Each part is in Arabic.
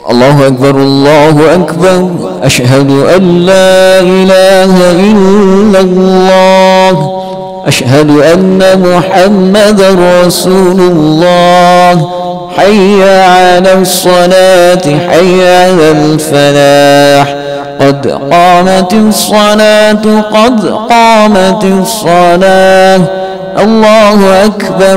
الله أكبر الله أكبر. أشهد أن لا إله إلا الله. أشهد أن محمدا رسول الله. حي على الصلاة حي على الفلاح. قد قامت الصلاة قد قامت الصلاة. الله أكبر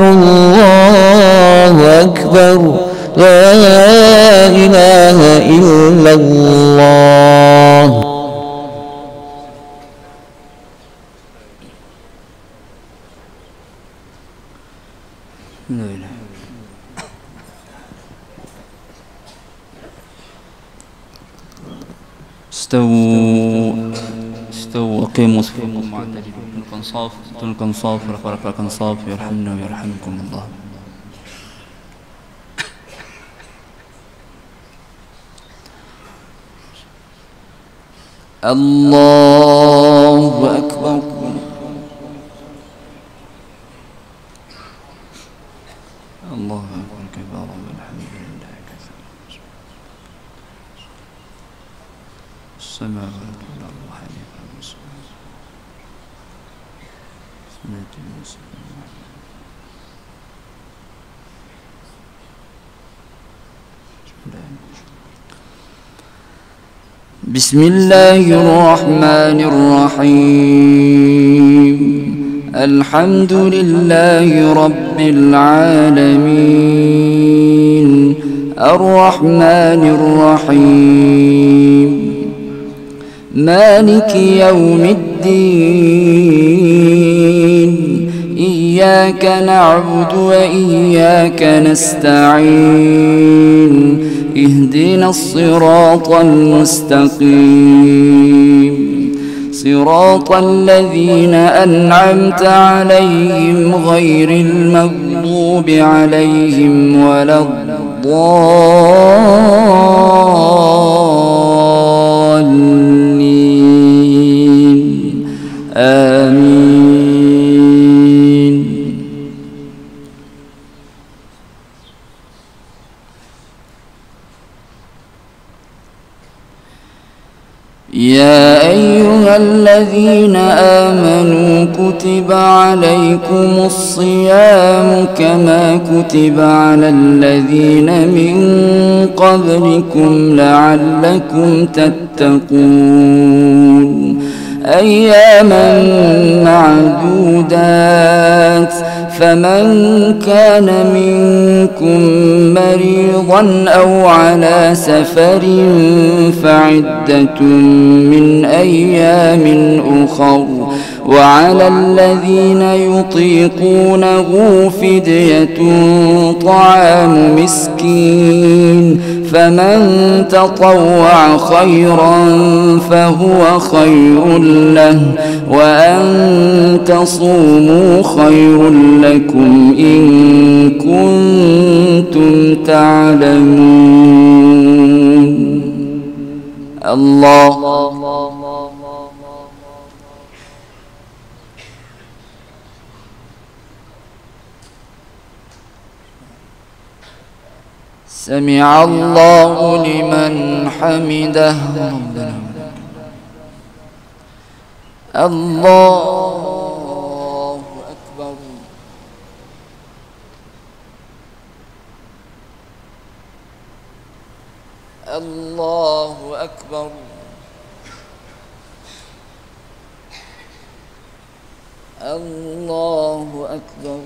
الله أكبر. لا إله إلا الله. استووا أقيموا صفوفكم معتدلين. تلك صاف ركعة صاف يرحمنا ويرحمكم الله. الله أكبر. الله أكبر كبيرا والحمد لله كثيرا. السماوات والأرض حنيفا بسم الله الرحمن الرحيم. الحمد لله رب العالمين. الرحمن الرحيم مالك يوم الدين. إياك نعبد وإياك نستعين. اهدنا الصراط المستقيم صراط الذين أنعمت عليهم غير المغضوب عليهم ولا الضالين. آمين. يا أيها الذين آمنوا كتب عليكم الصيام كما كتب على الذين من قبلكم لعلكم تتقون. أياما معدودات. فمن كان منكم مريضا أو على سفر فعدة من أيام أخر. وعلى الذين يطيقونه فدية طعام مسكين. فمن تطوع خيرا فهو خير له. وأن تصوموا خير لكم إن كنتم تعلمون. الله سمع الله لمن حمده. الله أكبر. الله أكبر. الله أكبر.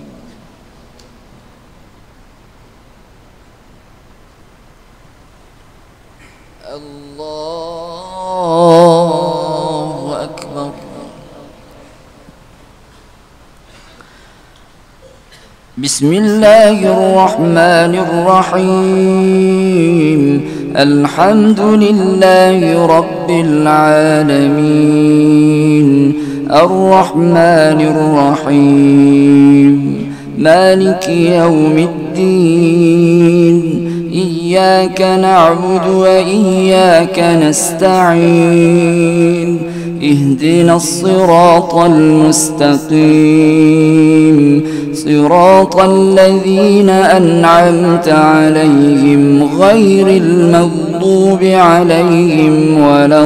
الله أكبر. بسم الله الرحمن الرحيم. الحمد لله رب العالمين. الرحمن الرحيم مالك يوم الدين. إياك نعبد وإياك نستعين. اهدنا الصراط المستقيم صراط الذين أنعمت عليهم غير المغضوب عليهم ولا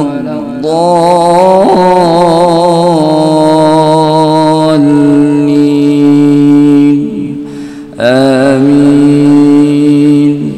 الضالين آمين.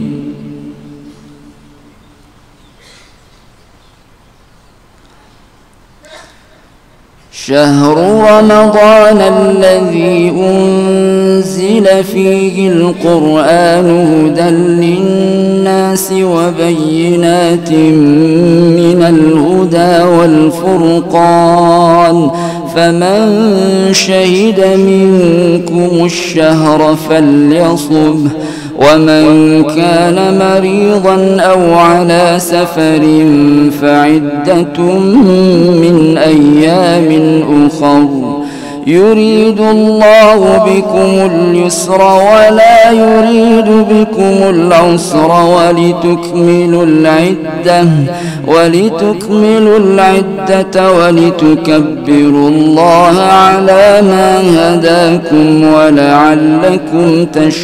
شهر رمضان الذي أنزل فيه القرآن هدى للناس وبينات من الهدى والفرقان فمن شهد منكم الشهر فليصمه ومن كان مريضا أو على سفر فعدة من أيام أخر يريد الله بكم اليسر ولا يريد بكم العسر ولتكملوا العدة ولتكبروا الله على ما هداكم ولعلكم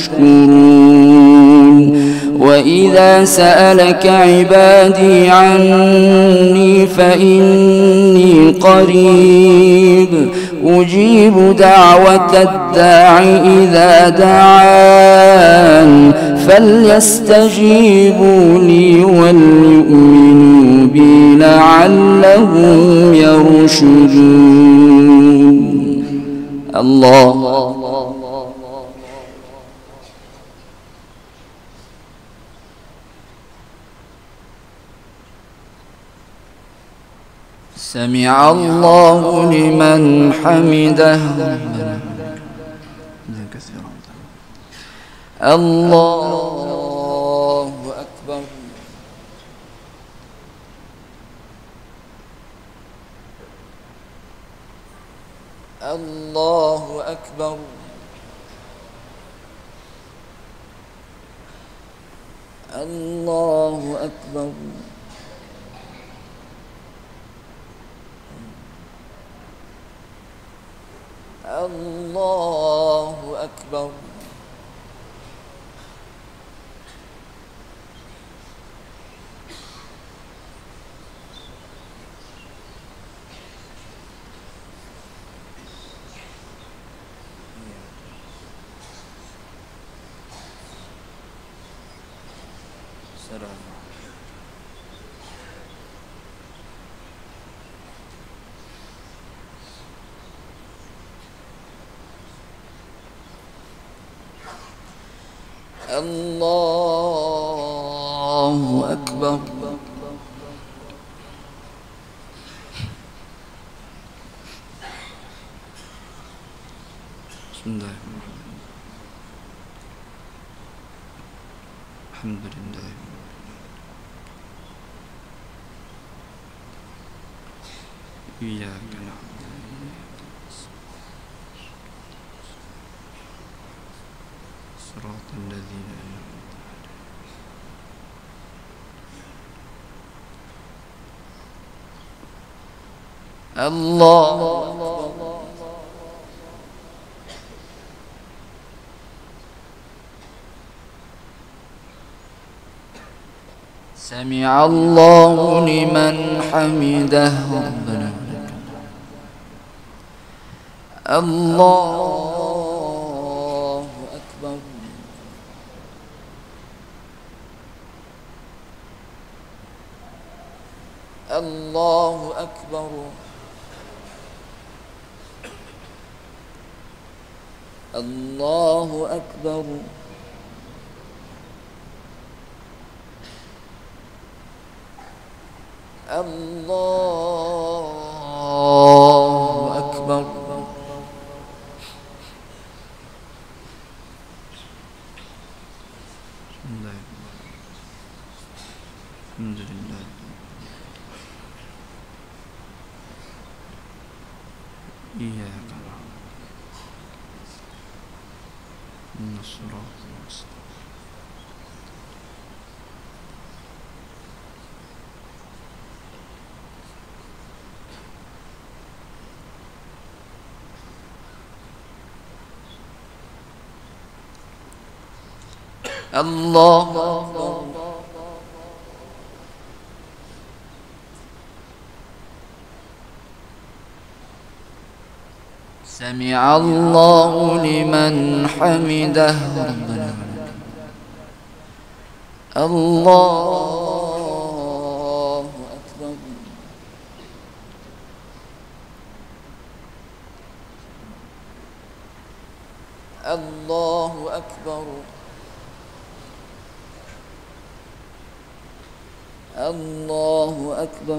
تشكرون. وإذا سألك عبادي عني فإني قريب أجيب دعوة الداع إذا دعان فليستجيبوا لي وليؤمنوا بي لعلهم يرشدون. الله سمع الله لمن حمده. الله أكبر. الله أكبر. الله أكبر. الله أكبر. الله أكبر. بسم الله الحمد لله إياك نعبد صراط الذين أنعمت عليهم. الله سمع الله لمن حمده. ربنا الله أكبر. الله أكبر. الله أكبر. الله أكبر. الحمد لله إياك نعبد إن الصراط المستقيم. الله أكبر. سمع الله لمن حمده. ربنا الله أكبر. الله أكبر. الله أكبر.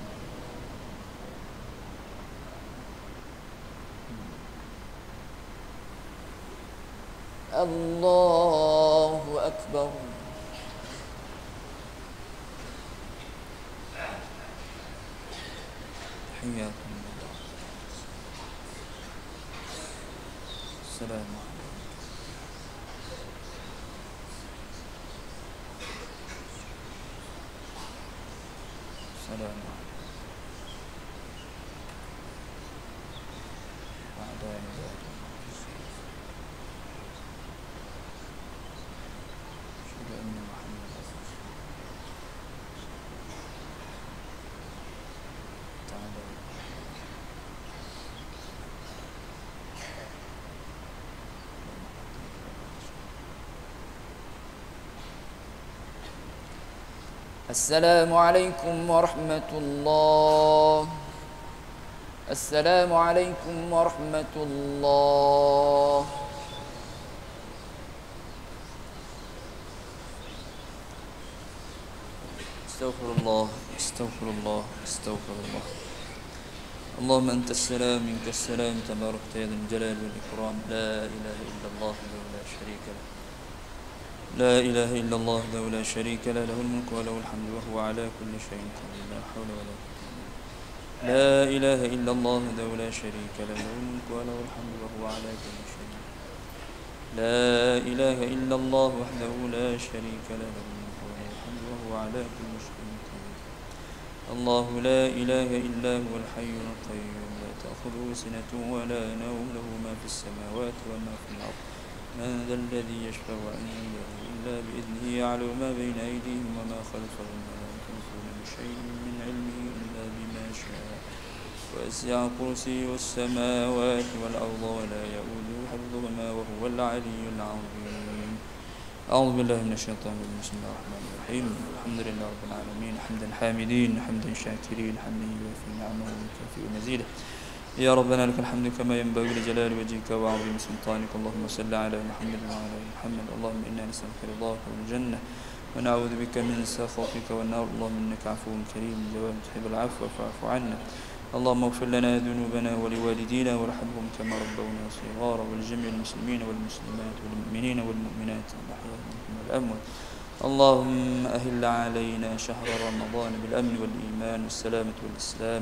الله أكبر. حياكم الله. السلام عليكم. السلام عليكم. وعلى ذلك أشهد أن محمدا رسول الله. تعالى السلام عليكم ورحمة الله. السلام عليكم ورحمة الله. استغفر الله استغفر الله استغفر الله. اللهم أنت السلام منك السلام تباركت يا ذا الجلال والإكرام. لا إله إلا الله وحده لا شريك له. لا إله إلا الله وحده لا شريك له. له الملك وله الحمد وهو على كل شيء قدير. لا حول ولا قوة. لا إله إلا الله وحده لا شريك له. له الملك وله الحمد وهو على كل شيء. لا إله إلا الله وحده لا شريك له. له الملك وله الحمد وهو على كل شيء قدير. الله لا إله إلا هو الحي القيوم لا تأخذه سنة ولا نوم له ما في السماوات وما في الأرض. من ذا الذي يشفع عنده إلا بإذنه يعلم ما بين أيديهم وما خلفهم ولا يحيطون بشيء من علمه إلا بما شاء. وسع كرسيه السماوات والأرض ولا يؤوده حفظهما وهو العلي العظيم. أعوذ بالله من الشيطان الرجيم. بسم الله الرحمن الرحيم. الحمد لله رب العالمين حمدا حامدين حمدا شاكرين حمدا يوافي نعمه ويكافئ مزيده. يا ربنا لك الحمد كما ينبغي لجلال وجهك وعظيم سلطانك. اللهم صل على محمد وعلى ال محمد. اللهم إنا نسألك رضاك والجنة ونعوذ بك من سخطك والنار. اللهم إنك عفو كريم جواد تحب العفو فاعف عنا. اللهم اغفر لنا ذنوبنا ولوالدينا وارحمهم كما ربونا صغارا ولجميع المسلمين والمسلمات والمؤمنين والمؤمنات الأحياء منهم والأموات. اللهم أهل علينا شهر رمضان بالأمن والإيمان والسلامة والإسلام.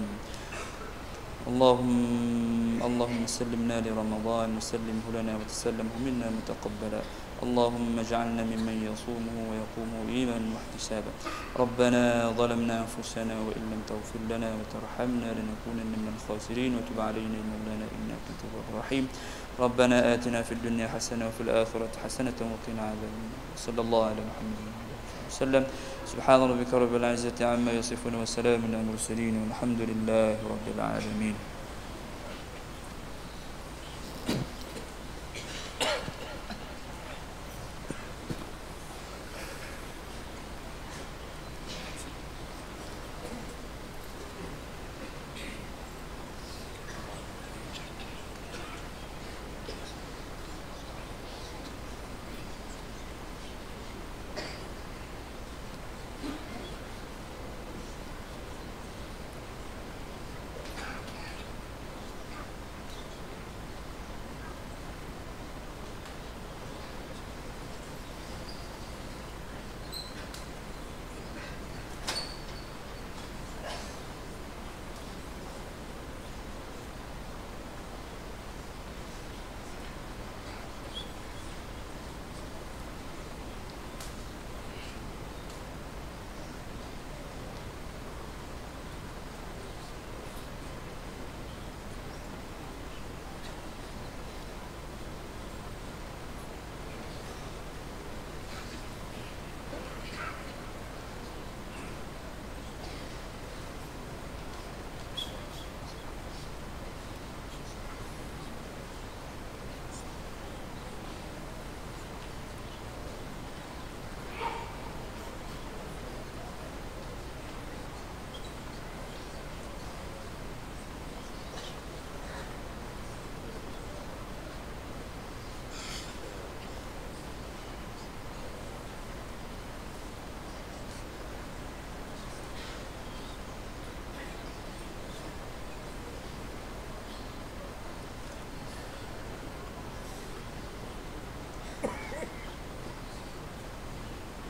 اللهم سلمنا لرمضان وسلمه لنا وتسلمه منا متقبلا. اللهم اجعلنا ممن يصومه ويقومه إيمانا واحتسابا. ربنا ظلمنا أنفسنا وإن لم تغفر لنا وترحمنا لنكونن من الخاسرين. وتب علينا يا مولانا إنك أنت التواب الرحيم. ربنا آتنا في الدنيا حسنة وفي الآخرة حسنة وقنا عذاب النار. صلى الله على محمد وسلم. سبحان ربك رب العزة عما يصفون وسلام على المرسلين والحمد لله رب العالمين.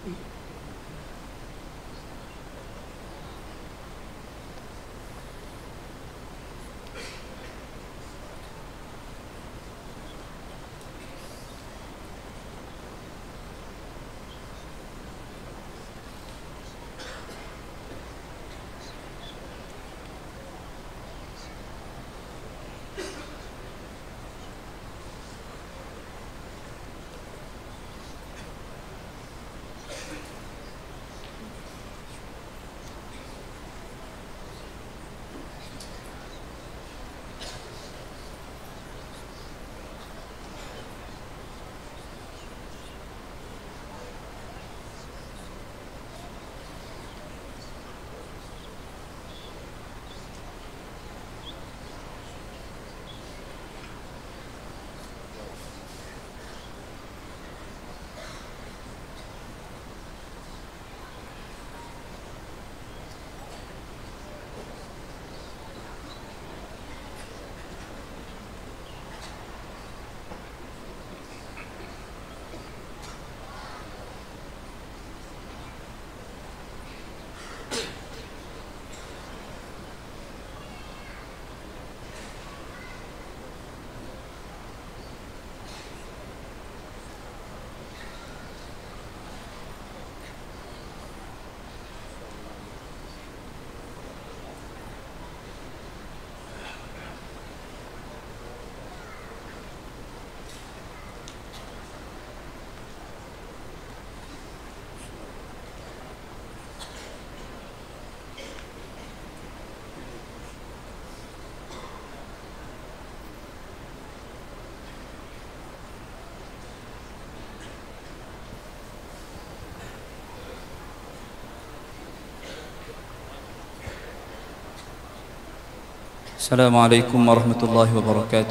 Assalamualaikum warahmatullahi wabarakatuh.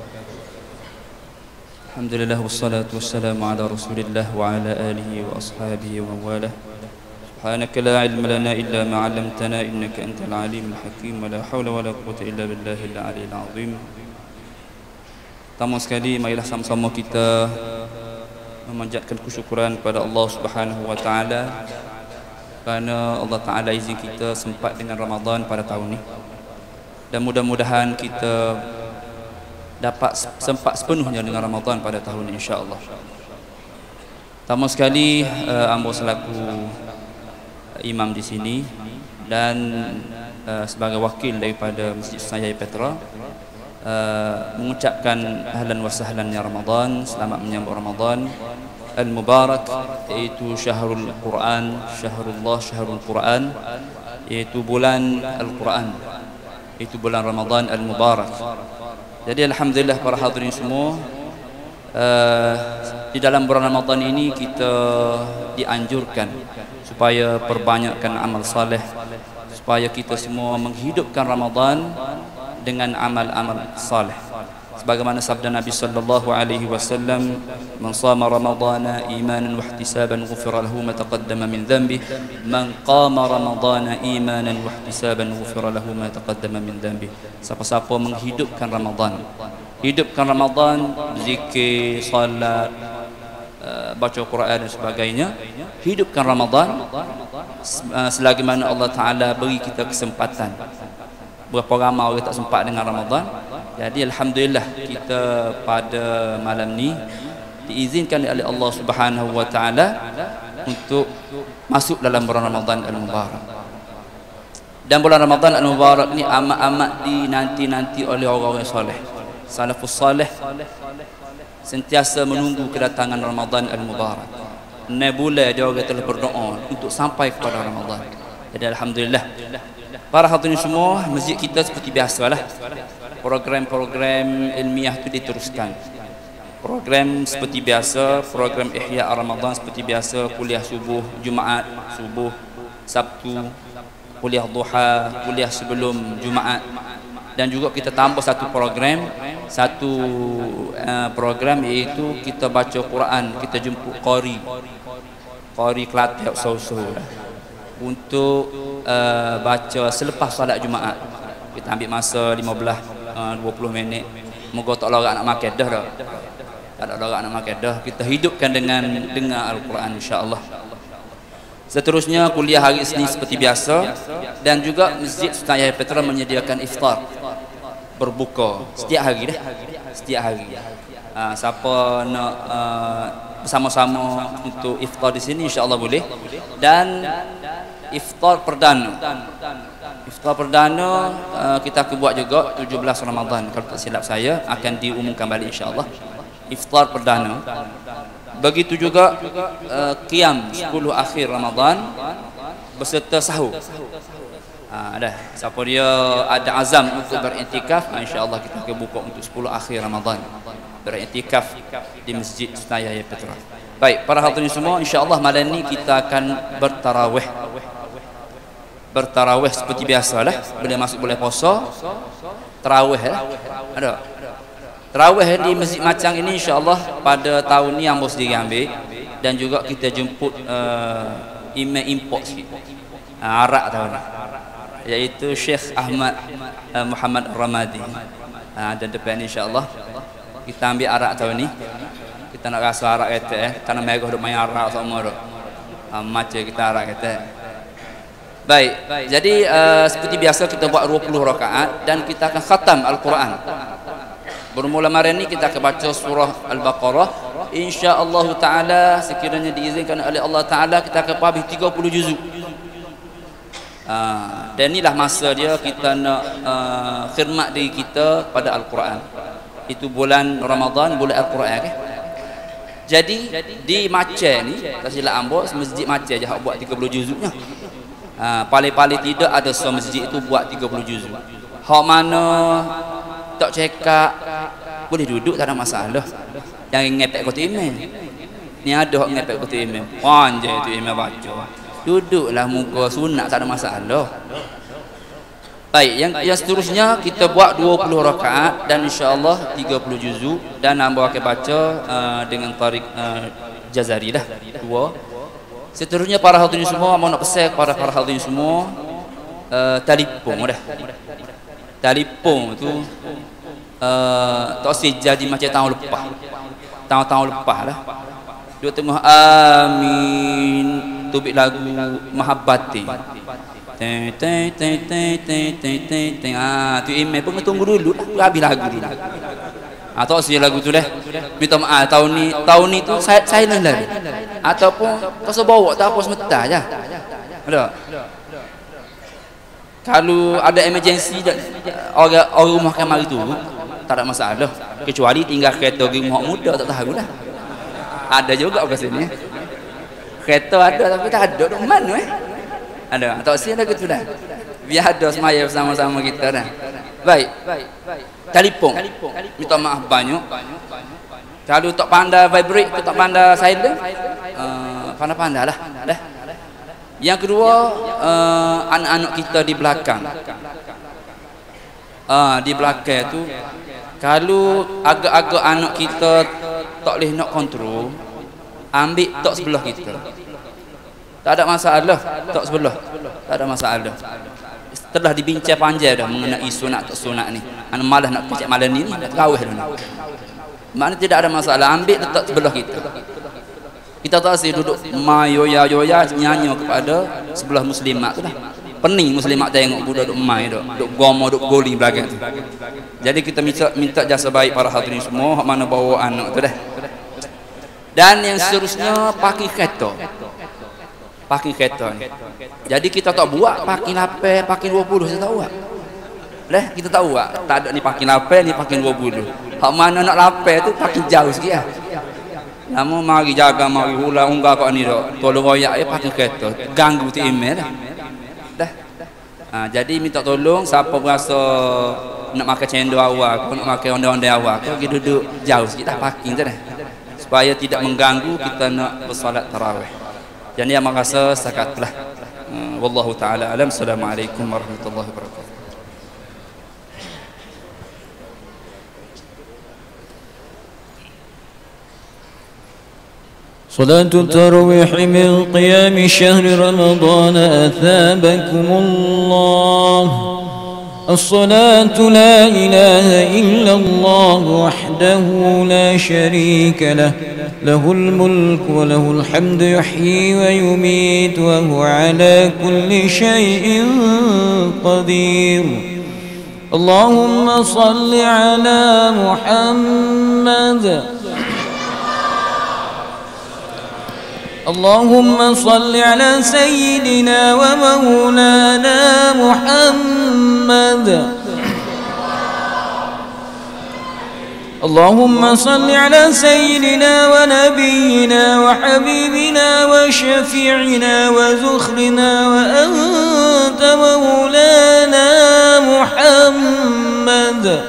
Alhamdulillah wassalatu wassalamu ala Rasulillah wa ala alihi wa ashabihi wa mawalah. Subhanaka la ilma lana illa ma 'allamtana innaka antal alimul hakim wa la haula wa la quwwata illa billahil aliyyil azim. Pertama sekali marilah sama-sama kita memanjatkan kesyukuran kepada Allah Subhanahu wa taala kerana Allah taala izin kita sempat dengan Ramadan pada tahun ini. Dan mudah-mudahan kita dapat sempat sepenuhnya dengan Ramadan pada tahun ini insya-Allah. Pertama sekali ambo selaku imam di sini dan sebagai wakil daripada Masjid Saya Petra mengucapkan ahlan wa sahlan ya Ramadan, selamat menyambut Ramadan al-mubarak, iaitu syahrul Quran, syahrullah, syahrul Quran, iaitu bulan Al-Quran, itu bulan Ramadan al-Mubarak. Jadi alhamdulillah para hadirin semua, di dalam bulan Ramadan ini kita dianjurkan supaya perbanyakkan amal saleh, supaya kita semua menghidupkan Ramadan dengan amal-amal saleh. Sebagaimana sabda Nabi sallallahu alaihi wasallam, "Man shama ramadhana imanan wa ihtisaban ghufira lahu ma taqaddama min dhanbi, man qama ramadhana imanan wa ihtisaban ghufira lahu ma taqaddama min dhanbi." Siapa-siapa menghidupkan Ramadan, hidupkan Ramadan, zikir, salat, baca Quran dan sebagainya, hidupkan Ramadan selagi mana Allah Taala beri kita kesempatan. Berapa ramai orang tak sempat dengan Ramadan. Jadi alhamdulillah kita pada malam ni diizinkan oleh Allah Subhanahu wa taala untuk masuk dalam bulan Ramadan al-Mubarak. Dan bulan Ramadan al-Mubarak ni amat-amat dinanti-nanti oleh orang-orang soleh. Salafus salih sentiasa menunggu kedatangan Ramadan al-Mubarak. 6 bulan dia orang telah berdoa untuk sampai kepada Ramadan. Jadi alhamdulillah. Para hadirin semua, masjid kita seperti biasalah, program-program ilmiah itu diteruskan. Program seperti biasa, program Ihya Ramadan seperti biasa, kuliah subuh, Jumaat, subuh, Sabtu, kuliah duha, kuliah sebelum Jumaat. Dan juga kita tambah satu program iaitu kita baca Quran, kita jemput qari Kelantan so-so untuk baca selepas solat Jumaat. Kita ambil masa 15-20 minit. Moga tak larat nak makan dah. Tak ada larat nak makan dah. Kita hidupkan dengan dengar Al-Quran insya-Allah. Seterusnya kuliah hari Isnin seperti biasa, dan juga Masjid Sultan Yahya Petra menyediakan iftar, berbuka setiap hari dah. Setiap hari. Siapa nak bersama-sama untuk iftar di sini insya-Allah boleh. Dan iftar perdana. Iftar perdana kita akan buat juga 17 Ramadan kalau tak silap saya, akan diumumkan balik insya-Allah. Iftar perdana. Begitu juga qiyam 10 akhir Ramadan beserta sahur. Dah. Siapa dia ada azam untuk beriktikaf, insya-Allah kita akan buka untuk 10 akhir Ramadan beriktikaf di Masjid Sultan Yahya Petra. Baik, para hadirin semua, insya-Allah malam ni kita akan bertarawih. Bertarawih seperti biasalah, boleh masuk boleh puasa. Tarawih ada. Tarawih di masjid macam ini insya-Allah pada tahun ni Ambo sendiri ambil, dan juga kita jemput imam import sikit. Arak tahun ni, iaitu Syekh Ahmad Muhammad Ramadi. Dan depan ni insya-Allah kita ambil arak tahun ni. Kita nak rasa arak kata karena mereka duk main arak semua tu. Macam kita arak kata. Baik, jadi seperti biasa kita buat 20 rakaat dan kita akan khatam Al-Quran. Bermula malam ni kita akan baca surah Al-Baqarah. Insya-Allah taala sekiranya diizinkan oleh Allah taala kita akan habis 30 juzuk. Dan inilah masa dia kita nak khidmat diri kita pada Al-Quran. Itu bulan Ramadan, bulan Al-Quran kan. Jadi di Maceh ni, tak silap Ambo, masjid Maceh je hak buat 30 juzuknya. Paling-paling tidak ada sebuah masjid itu buat 30 juzuk. Hak mana tak cekak boleh duduk, tak ada masalah. Yang ngepek kota imam ni, ada hak ngepek kota imam panjang itu imam baca, duduklah muka sunat, tak ada masalah. Baik, yang seterusnya kita buat 20 rakaat dan insya-Allah 30 juzuk, dan hamba akan baca dengan tarik jazari dah dua. Seterusnya para hadirin semua, mau nak pesan kepada para hadirin semua, telefon dah. Telefon tu tak usah jadi macam tahun lepas. Tahun-tahun lepas lah. Dia tengah amin tubik lagu Mahabbati. Tu email pun tunggu dulu lah, habis lagu dulu. Tak usah lagu tu dah. Minta maaf tahun ni tu saya lah. Ataupun kau bawa tak apa semata aja. Ada. Kalau ada emergency orang rumah kamar itu tak ada masalah, kecuali tinggal kereta pergi rumah muda tak tahu dah. Ada juga kat sini. Kereta ada tapi tak ada dok mana Ada. Tak usah lagu tu dah. Biar ada semaya bersama-sama kita dah. Baik. Telefon. Minta maaf banyak. Kalau tak pandai vibrate, tak pandai silent, pandai-pandai lah. Yang kedua, anak-anak kita di belakang. Di belakang tu, kalau agak-agak anak kita tak boleh nak kontrol, ambil tok sebelah kita. Tak ada masalah, tok sebelah. Tak ada masalah. Telah dibincang panjang dah mengenai sunat tak sunat ni. Anak malah nak kecek malam ni dah terawih dah ni. Maknanya tidak ada masalah, ambil letak sebelah kita. Kita tak asyik duduk mayoya nyanyi kepada sebelah muslimat tu dah. Pening muslimat tengok budak duduk mai duk gomo duk goli belakang tu. Jadi kita minta jasa baik para hadirin semua hak mana bawa anak tu dah. Dan yang seterusnya parking kereta. Parking kereta ni. Jadi kita tak buat parking 8, parking 20 saya tak buat. Kita tahu tak ada ni parking 8, ni parking 20. Hak mana nak 8 tu parking jauh sikit lah. Namun mari jaga, mari ulang unggah kat ni dak. Tolong royak parking kereta. Ganggu tu email dah. Jadi minta tolong siapa berasa nak makan cendol awal, nak makan ondeh-ondeh awal, kau pergi duduk jauh sikit dah parking tu dah. Supaya tidak mengganggu kita nak bersolat tarawih. Jadi yang merasa sakatlah. Wallahu taala alam. Assalamualaikum warahmatullahi wabarakatuh. صلاة التراويح من قيام شهر رمضان أثابكم الله الصلاة لا إله إلا الله وحده لا شريك له، له الملك وله الحمد يحيي ويميت وهو على كل شيء قدير. اللهم صل على محمد. اللهم صل على سيدنا ومولانا محمد. اللهم صل على سيدنا ونبينا وحبيبنا وشفيعنا وزخرنا وأنت مولانا محمد.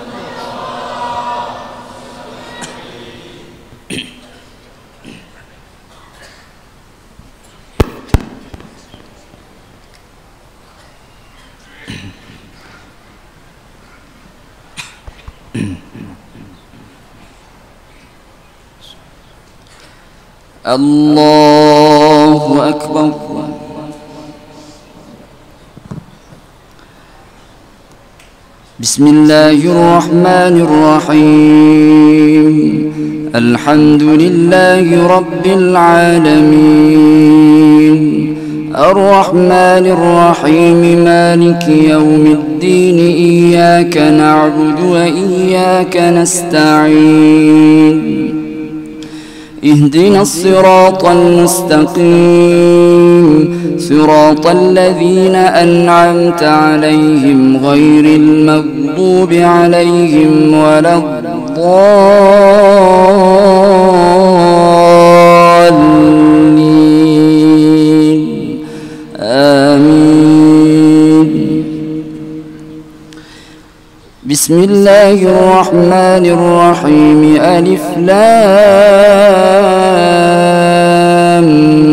الله أكبر. بسم الله الرحمن الرحيم. الحمد لله رب العالمين، الرحمن الرحيم، مالك يوم الدين، إياك نعبد وإياك نستعين، اهدنا الصراط المستقيم، صراط الذين أنعمت عليهم غير المغضوب عليهم ولا الضالين، آمين. بسم الله الرحمن الرحيم. ألف لام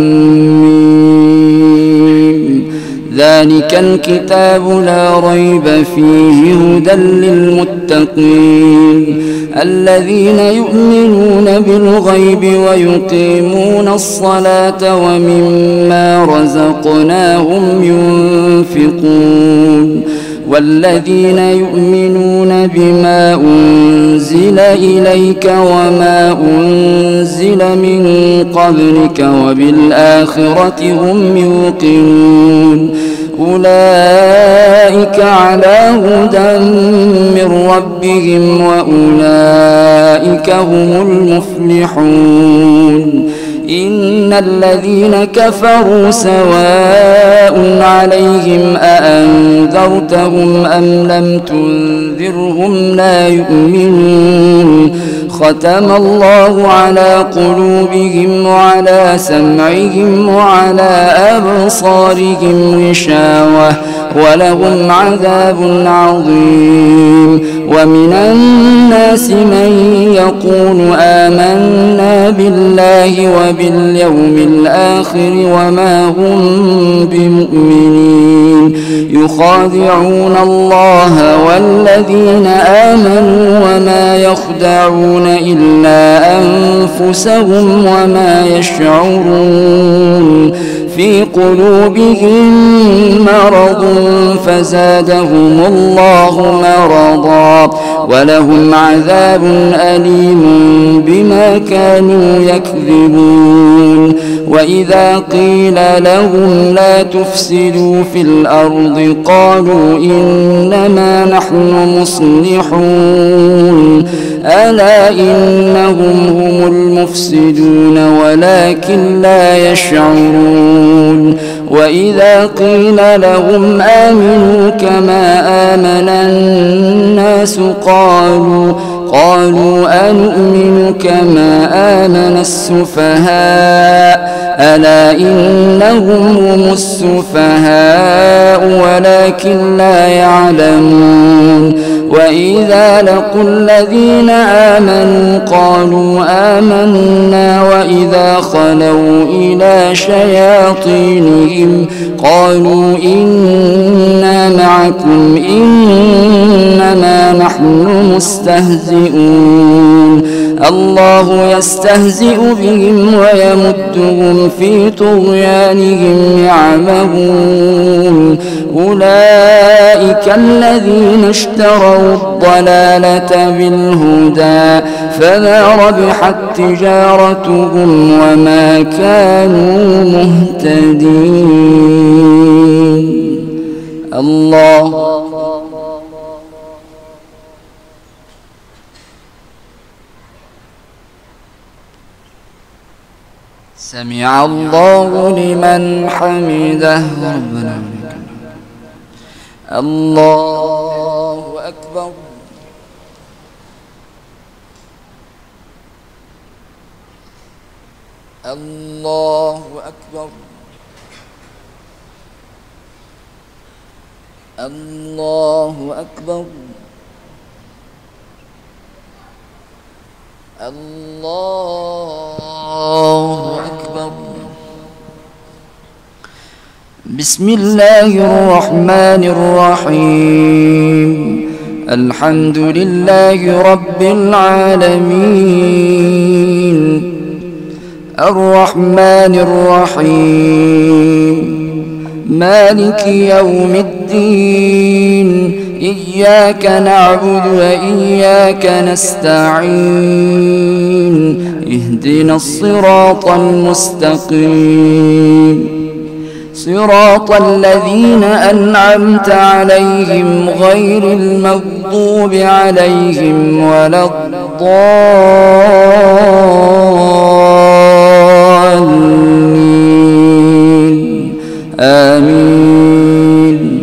ميم. ذلك الكتاب لا ريب فيه هدى للمتقين الذين يؤمنون بالغيب ويقيمون الصلاة ومما رزقناهم ينفقون والذين يؤمنون بما أنزل إليك وما أنزل من قبلك وبالآخرة هم يوقنون أولئك على هدى من ربهم وأولئك هم المفلحون. إن الذين كفروا سواء عليهم أأنذرتهم أم لم تنذرهم لا يؤمنون. ختم الله على قلوبهم وعلى سمعهم وعلى أبصارهم غشاوة ولهم عذاب عظيم. ومن الناس من يقول آمنا بالله وباليوم الآخر وما هم بمؤمنين يخادعون الله والذين آمنوا وما يخدعون إلا أنفسهم وما يشعرون. في قلوبهم مرض فزادهم الله مرضا ولهم عذاب أليم بما كانوا يكذبون. وإذا قيل لهم لا تفسدوا في الأرض قالوا إنما نحن مصلحون ألا إنهم هم المفسدون ولكن لا يشعرون. وإذا قيل لهم آمنوا كما آمن الناس قالوا أنؤمن كما آمن السفهاء ألا إنهم هم السفهاء ولكن لا يعلمون. وإذا لقوا الذين آمنوا قالوا آمنا وإذا خلوا إلى شياطينهم قالوا إنا معكم إنما نحن مستهزئون. الله يستهزئ بهم ويمدهم في طغيانهم يعمهون. أولئك أولئك الذين اشتروا الضلالة بالهدى فما ربحت تجارتهم وما كانوا مهتدين. الله سمع الله لمن حمده ربنا الله أكبر. الله أكبر. الله أكبر. الله أكبر. بسم الله الرحمن الرحيم. الحمد لله رب العالمين الرحمن الرحيم مالك يوم الدين إياك نعبد وإياك نستعين اهدنا الصراط المستقيم صراط الذين أنعمت عليهم غير المغضوب عليهم ولا الضالين آمين.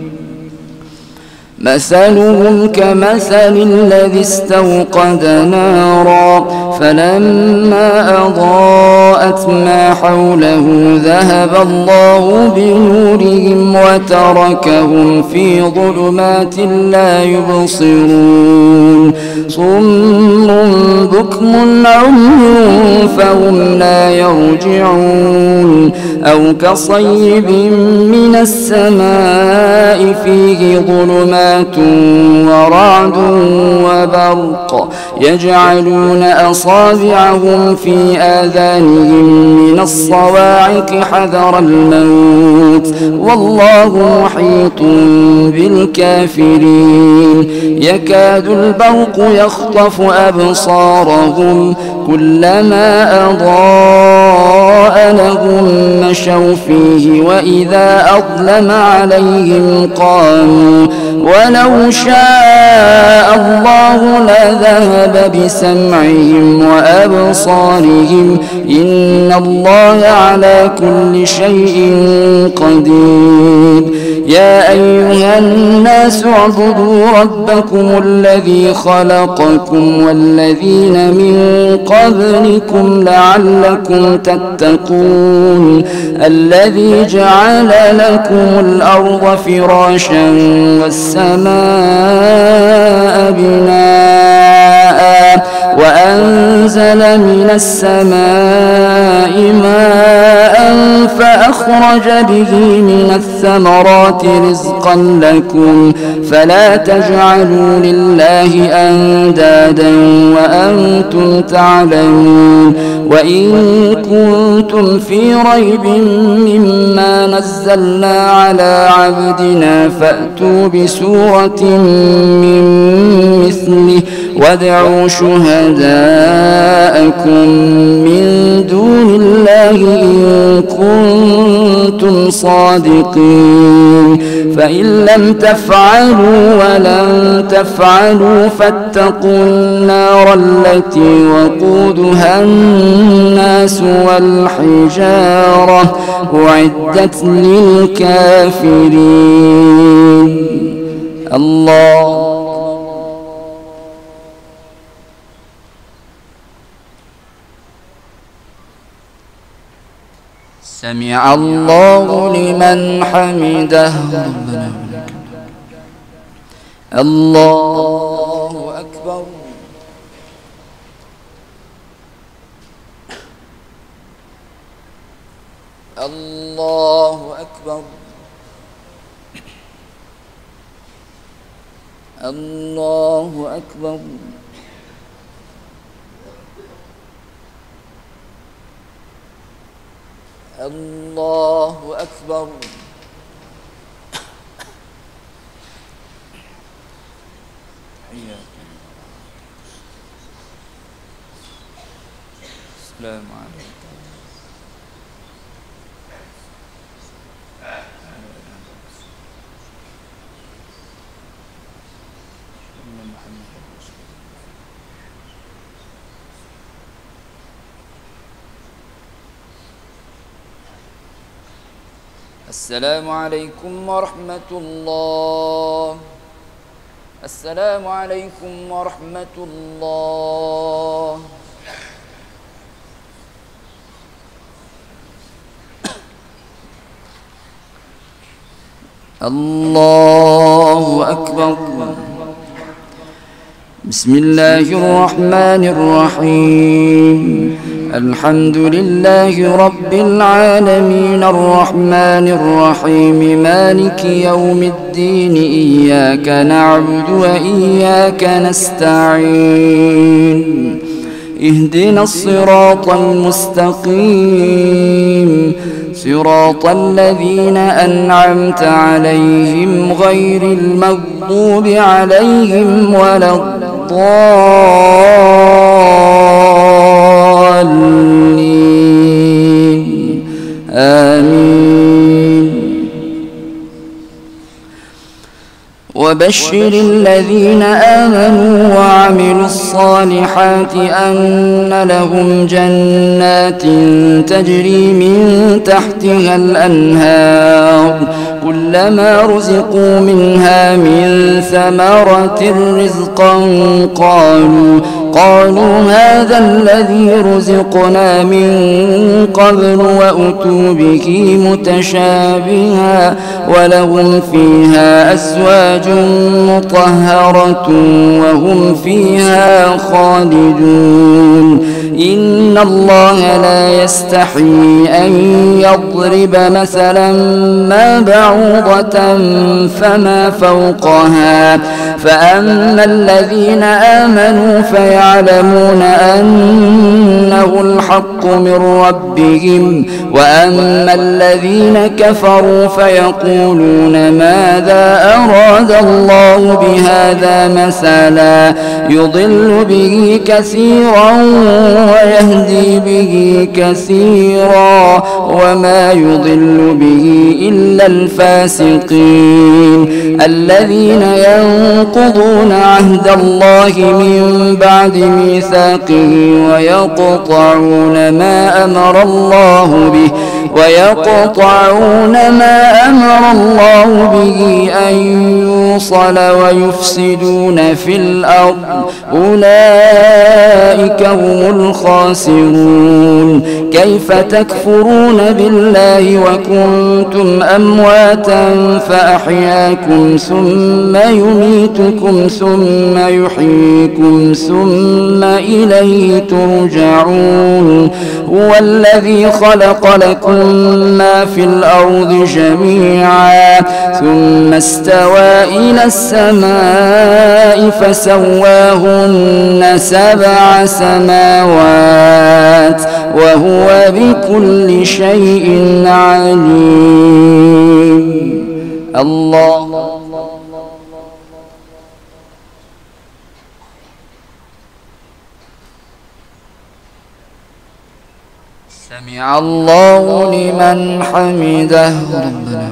مثلهم كمثل الذي استوقد نارا فلما أضاءت ما حوله ذهب الله بنورهم وتركهم في ظلمات لا يبصرون صم بكم عمي فهم لا يرجعون أو كصيب من السماء فيه ظلمات ورعد وبرق يجعلون أصابعهم في آذانهم من الصواعق حذر الموت والله محيط بالكافرين يكاد البرق يخطف أبصارهم كلما أضاء لهم مشوا فيه وإذا أظلم عليهم قاموا ولو شاء الله لذهب بسمعهم وأبصارهم إن الله على كل شيء قدير. يا أيها الناس اعبدوا ربكم الذي خلقكم والذين من قبلكم لعلكم تتقون الذي جعل لكم الأرض فراشا والسماء بناء وأنزل من السماء ماء فأخرج به من الثمرات رزقا لكم فلا تجعلوا لله أندادا وأنتم تعلمون. وإن كنتم في ريب مما نزلنا على عبدنا فأتوا بسورة من مثله وادعوا شهداءكم من دون الله إن كنتم صادقين فإن لم تفعلوا ولن تفعلوا فاتقوا النار التي وقودها الناس والحجارة أعدت للكافرين. الله سمع الله لمن حمده ربنا الله أكبر. الله أكبر. الله أكبر. الله أكبر. السلام عليك السلام عليكم ورحمة الله. السلام عليكم ورحمة الله. الله أكبر. بسم الله الرحمن الرحيم. الحمد لله رب العالمين الرحمن الرحيم مالك يوم الدين إياك نعبد وإياك نستعين اهدنا الصراط المستقيم صراط الذين أنعمت عليهم غير المغضوب عليهم ولا الضالين آمين. وبشر الذين آمنوا وعملوا الصالحات أن لهم جنات تجري من تحتها الأنهار كلما رزقوا منها من ثمرة رزقا قالوا هذا الذي رزقنا من قبل وأتوا به متشابها ولهم فيها أزواج مطهرة وهم فيها خالدون. إن الله لا يستحيي أن يضرب مثلا ما بعوضة فما فوقها فأما الذين آمنوا فيعلمون أنه الحق من ربهم وأما الذين كفروا فيقولون ماذا أراد الله بهذا مثلا يضل به كثيرا ويهدي به كثيرا وما يضل به إلا الفاسقين الذين ينقضون عهد الله من بعد ميثاقه ويقطعون ما أمر الله به أن يوصل ويفسدون في الأرض أولئك هم الخاسرون. كيف تكفرون بالله وكنتم أمواتا فأحياكم ثم يميتكم ثم يحييكم ثم إليه ترجعون. هو الذي خلق لكم ما في الأرض جميعا ثم استوى إلى السماء فسواهن 7 سماوات وهو بكل شيء عليم. الله سمع الله لمن حمده ربنا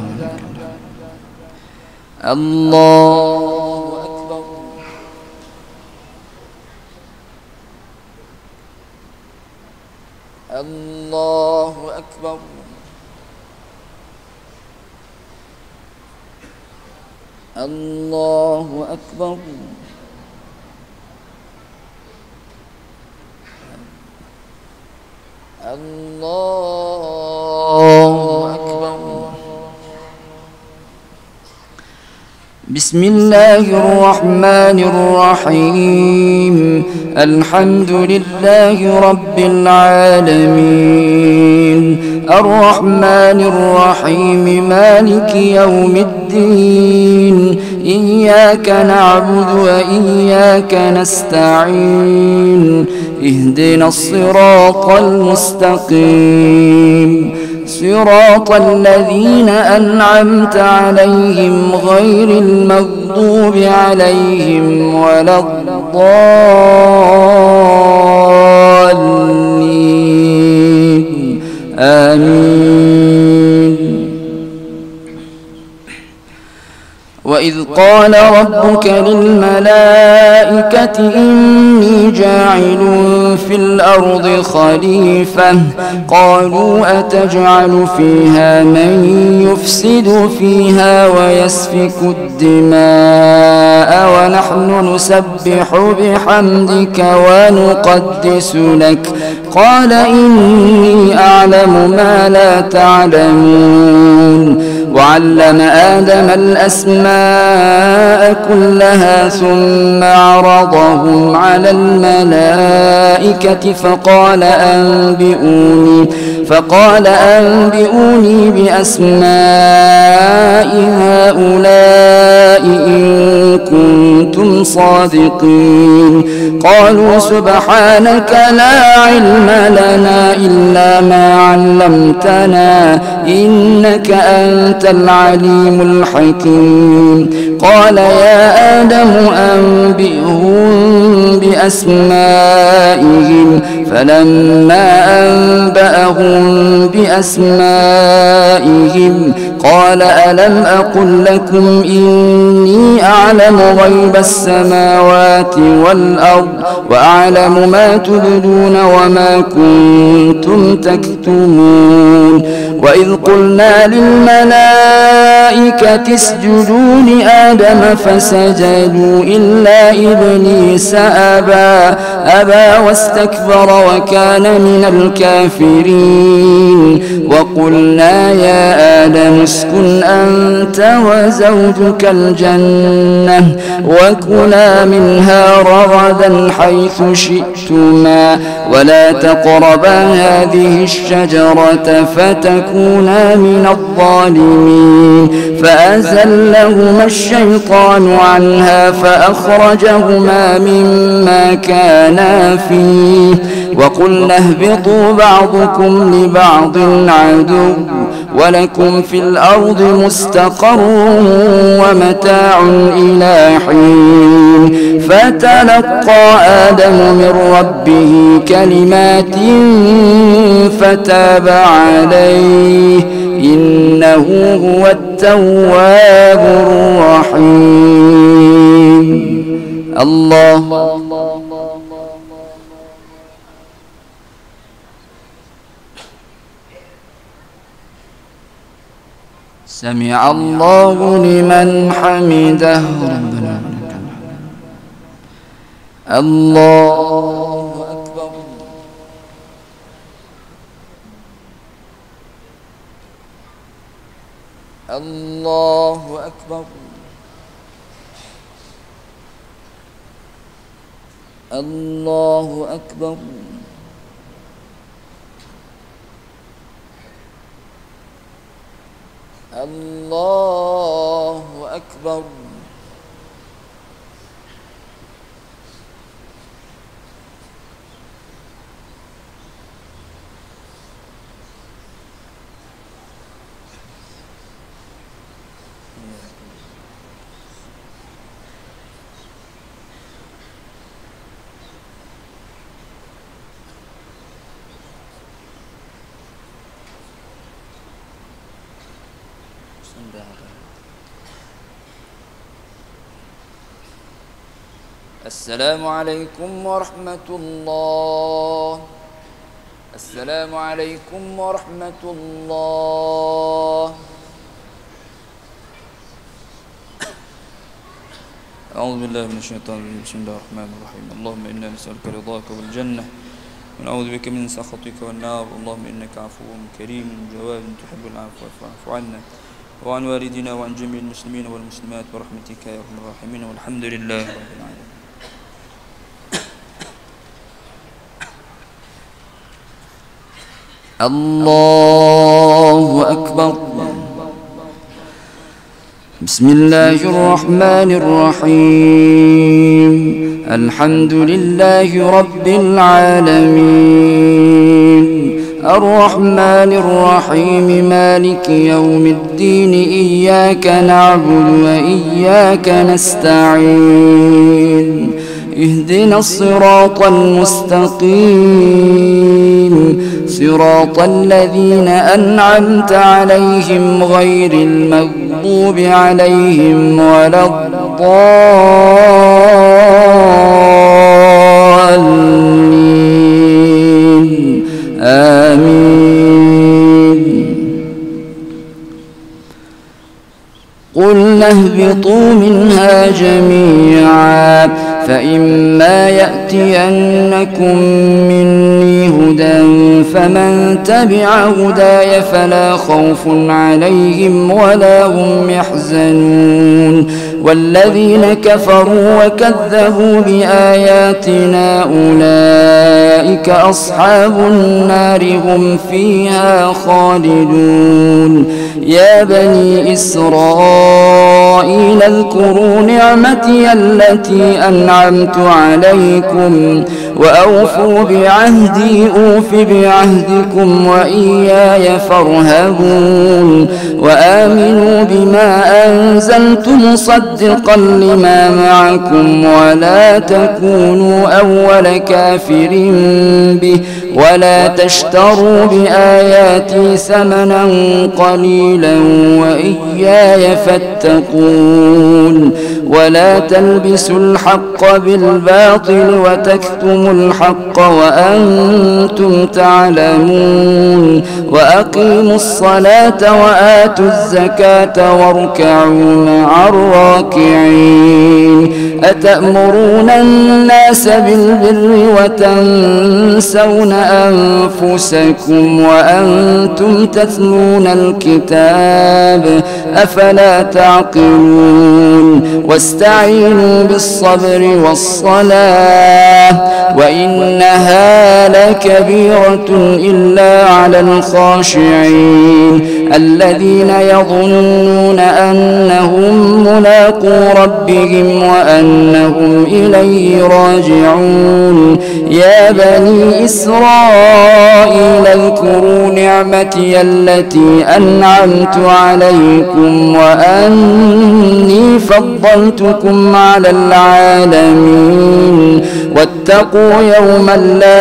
الله أكبر. الله أكبر. الله أكبر. الله أكبر. بسم الله الرحمن الرحيم. الحمد لله رب العالمين الرحمن الرحيم مالك يوم الدين إياك نعبد وإياك نستعين اهدنا الصراط المستقيم صراط الذين أنعمت عليهم غير المغضوب عليهم ولا الضالين آمين. وإذ قال ربك للملائكة إني جاعل في الأرض خليفة قالوا أتجعل فيها من يفسد فيها ويسفك الدماء ونحن نسبح بحمدك ونقدس لك قال إني أعلم ما لا تعلمون. وعلم آدم الأسماء كلها ثم عرضهم على الملائكة فقال أنبئوني بأسماء هؤلاء إن كنتم صادقين. قالوا سبحانك لا علم لنا إلا ما علمتنا إنك أنت العليم الحكيم. قال يا آدم أنبئهم بأسمائهم فلما أنبأهم بأسمائهم قال ألم أقل لكم إني أعلم غيب السماوات والأرض وأعلم ما تبدون وما كنتم تكتمون. وإذ قلنا للملائكة اسجدوا لآدم فسجدوا إلا إبليس أبى واستكبر وكان من الكافرين. وقلنا يا آدم اسكن أنت وزوجك الجنة وكلا منها رغدا حيث شئتما ولا تقربا هذه الشجرة فتكونا من الظالمين. فأزلهما الشيطان عنها فأخرجهما مما كانا فيه وقلنا اهبطوا بعضكم لبعض عدو ولكم في الأرض مستقر ومتاع إلى حين. فتلقى آدم من ربه كلمات فتاب عليه إنه هو التواب الرحيم. الله سمع الله لمن حمده ربنا الله أكبر. الله أكبر. الله أكبر. الله أكبر. السلام عليكم ورحمة الله. السلام عليكم ورحمة الله. أعوذ بالله من الشيطان الرجيم. بسم الله الرحمن الرحيم. اللهم إنا نسألك رضاك والجنة ونعوذ بك من سخطك والنار. اللهم إنك عفو كريم جواد تحب العفو فاعف عنا وعن والدنا وعن جميع المسلمين والمسلمات برحمتك يا أرحم الراحمين والحمد لله رب العالمين. الله أكبر. بسم الله الرحمن الرحيم. الحمد لله رب العالمين الرحمن الرحيم مالك يوم الدين إياك نعبد وإياك نستعين اهدنا الصراط المستقيم صراط الذين أنعمت عليهم غير المغضوب عليهم ولا الضالين آمين. قلنا اهبطوا منها جميعا فإما يأتينكم مني هدى فمن تبع هداي فلا خوف عليهم ولا هم يحزنون والذين كفروا وكذبوا بآياتنا أولئك أصحاب النار هم فيها خالدون. يا بني إسرائيل اذكروا نعمتي التي أنعمت عليكم وأوفوا بعهدي أوف بعهدكم وإياي فارهبون وآمنوا بما أنزلت مصدقا لما معكم ولا تكونوا أول كافر به ولا تشتروا بآياتي ثمنا قليلا وإياي فاتقون ولا تلبسوا الحق بالباطل وتكتموا الحق وأنتم تعلمون وأقيموا الصلاة وآتوا الزكاة واركعوا مع الراكعين. أتأمرون الناس بالبر وتنسون أنفسكم وأنتم تتلون الكتاب أفلا تعقلون. واستعينوا بالصبر والصلاة وإنها لكبيرة إلا على الخاشعين الذين يظنون أنهم ملاقو ربهم وأنهم إليه راجعون. يا بني إسرائيل اذكروا نعمتي التي أنعمت عليكم وأني فضلتكم على العالمين. واتقوا يوما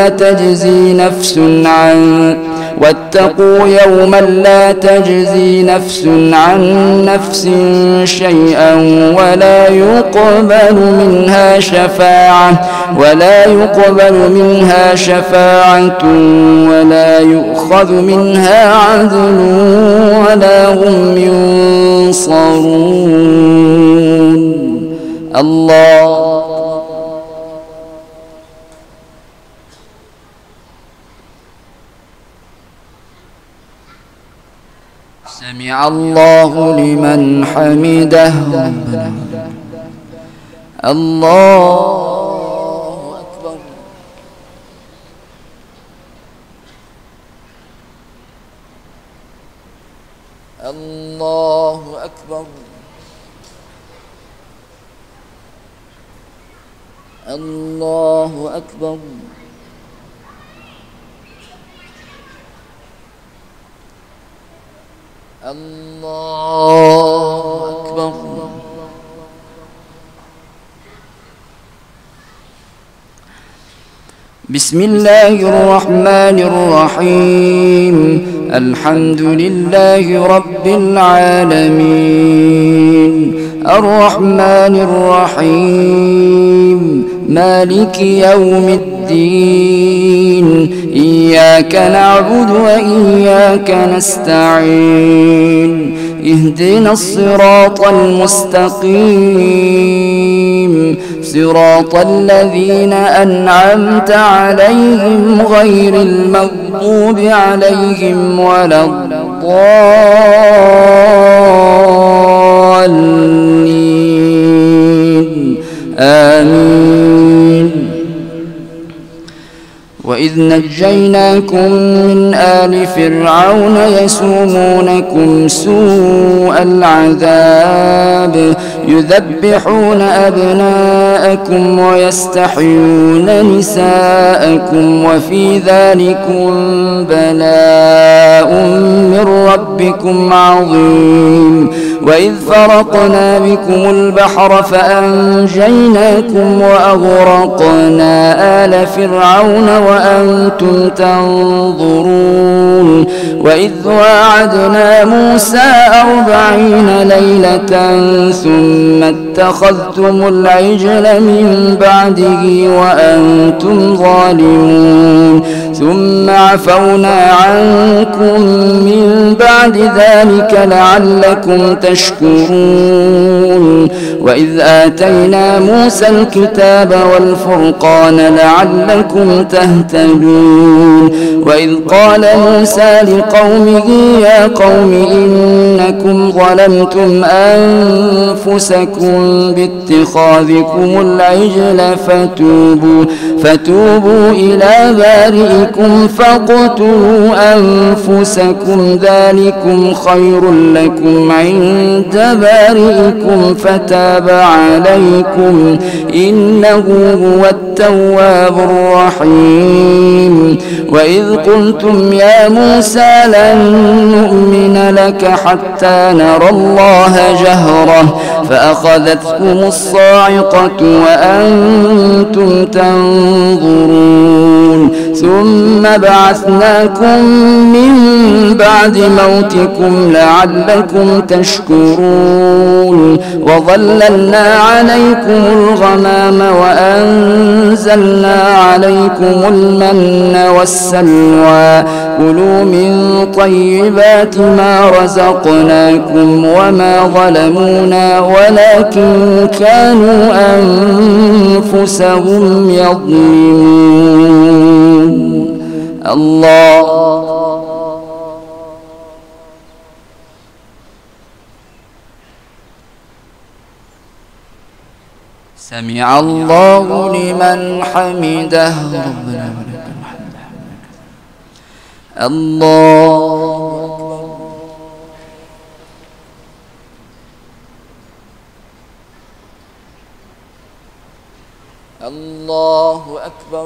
لا تجزي نفس عن نفس شيئا ولا يقبل منها شفاعة ولا يؤخذ منها عدل ولا هم ينصرون. الله سمع الله لمن حمده. الله أكبر. الله أكبر. الله أكبر. الله أكبر. بسم الله الرحمن الرحيم. الحمد لله رب العالمين الرحمن الرحيم مالك يوم الدين إياك نعبد وإياك نستعين اهدنا الصراط المستقيم صراط الذين أنعمت عليهم غير المغضوب عليهم ولا الضالين آمين. وإذ وإذ نجيناكم من آل فرعون يسومونكم سوء العذاب يذبحون أبناءكم ويستحيون نساءكم وفي ذلكم بلاء من ربكم عظيم. وإذ فرقنا بكم البحر فأنجيناكم وأغرقنا آل فرعون وأنتم تنظرون. وإذ واعدنا موسى 40 ليلة ثم اتخذتم العجل من بعده وأنتم ظالمون ثم عفونا عنكم من بعد ذلك لعلكم تشكرون. وإذ آتينا موسى الكتاب والفرقان لعلكم تهتدون. وإذ قال موسى لقومه يا قوم إنكم ظلمتم أنفسكم باتخاذكم العجل فتوبوا إلى بارئكم فاقتلوا أنفسكم ذلكم خير لكم عند بارئكم فتاب عليكم إنه هو التواب الرحيم. وإذ قلتم يا موسى لن نؤمن لك حتى نرى الله جهرة فأخذتكم الصاعقة وأنتم تنظرون ثم بعثناكم من بعد موتكم لعلكم تشكرون. وظللنا عليكم الغمام وأنزلنا عليكم المن والسلوى كلوا من طيبات ما رزقناكم وما ظلمونا ولكن كانوا أنفسهم يظلمون. الله سمع الله لمن حمده ربنا ولك الحمد. الله الله أكبر.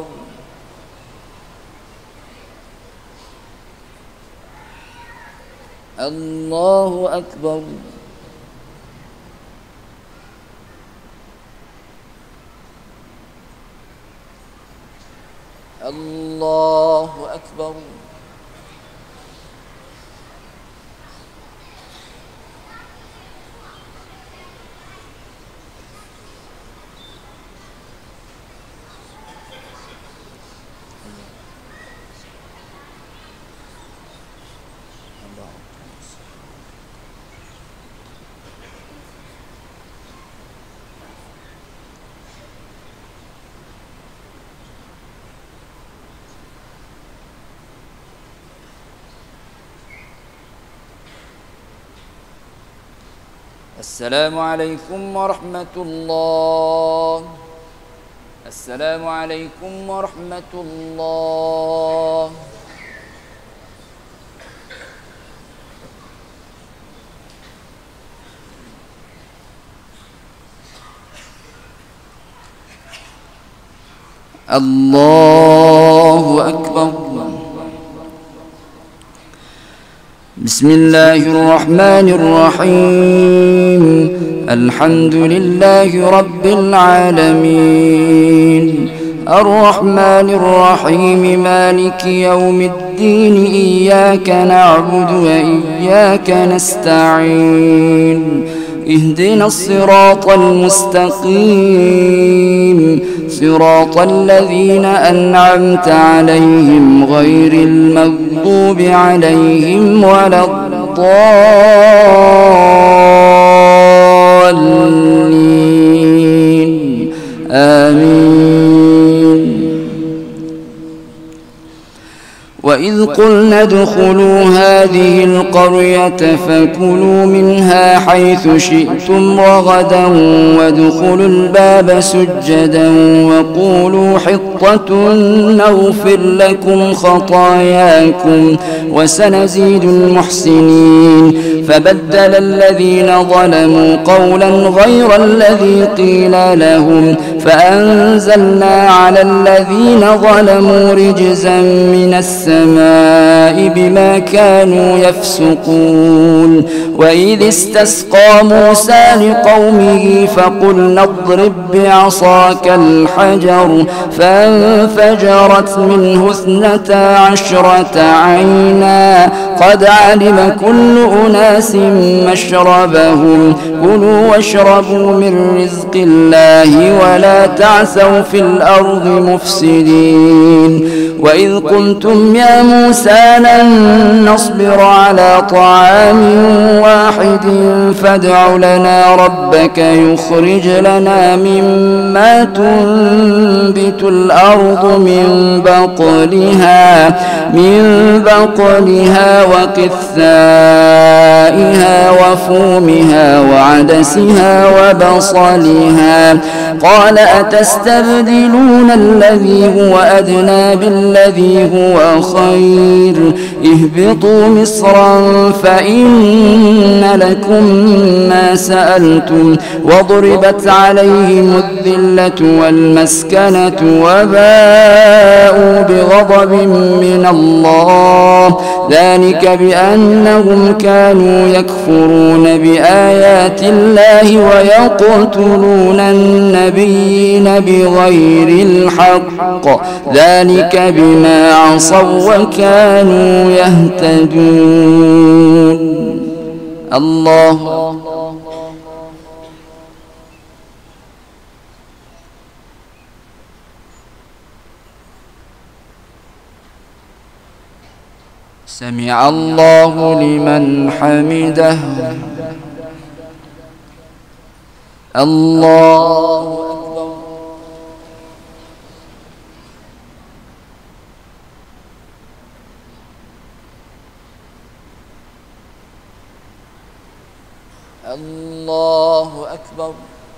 الله أكبر. الله أكبر. السلام عليكم ورحمة الله. السلام عليكم ورحمة الله. الله أكبر. بسم الله الرحمن الرحيم. الحمد لله رب العالمين الرحمن الرحيم مالك يوم الدين إياك نعبد وإياك نستعين اهدنا الصراط المستقيم صراط الذين أنعمت عليهم غير المغضوب عليهم ولا الضالين آمين. وإذ قلنا ادخلوا هذه القرية فكلوا منها حيث شئتم رغدا وادخلوا الباب سجدا وقولوا حطة نغفر لكم خطاياكم وسنزيد المحسنين. فبدل الذين ظلموا قولا غير الذي قيل لهم فأنزلنا على الذين ظلموا رجزا من السماء بما كانوا يفسقون. وإذ استسقى موسى لقومه فقلنا اضرب بعصاك الحجر فانفجرت منه 12 عينا قد علم كل أناس مشربهم كلوا واشربوا من رزق الله ولا تعثوا في الأرض مفسدين. وإذ قلتم يا موسى لن نصبر على طعام واحد فادع لنا ربك يخرج لنا مما تنبت الأرض من بقلها وقثائها وفومها وعدسها وبصلها قال أتستبدلون الذي هو أدنى بالذي هو خير اهبطوا مصرا فإن لكم ما سألتم وضربت عليهم الذلة والمسكنة وباءوا بغضب من الله ذلك بأنهم كانوا يكفرون بآيات الله ويقتلون النبيين بغير الحق ذلك بما عصوا وكانوا يهتدون. الله سمع الله لمن حمده. الله الله أكبر.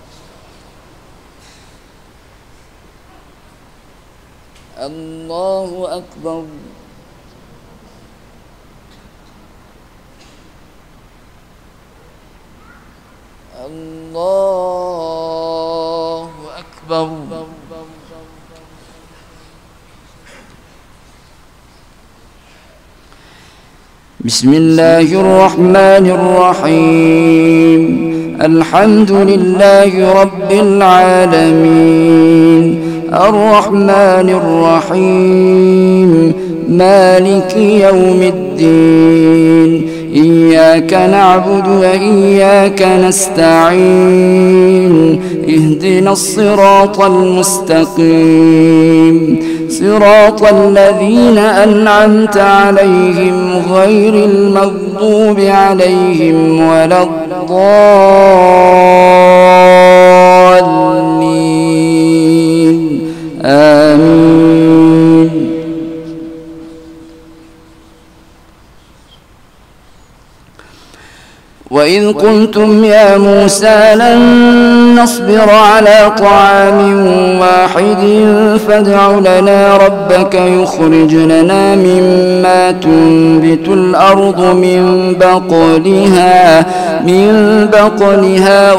الله أكبر. الله أكبر. بسم الله الرحمن الرحيم الحمد لله رب العالمين الرحمن الرحيم مالك يوم الدين إياك نعبد وإياك نستعين اهدنا الصراط المستقيم صراط الذين أنعمت عليهم غير المغضوب عليهم ولا الضالين آمين. وإذ قلتم يا موسى لن نصبر على طعام واحد فادع لنا ربك يخرج لنا مما تنبت الأرض من بقلها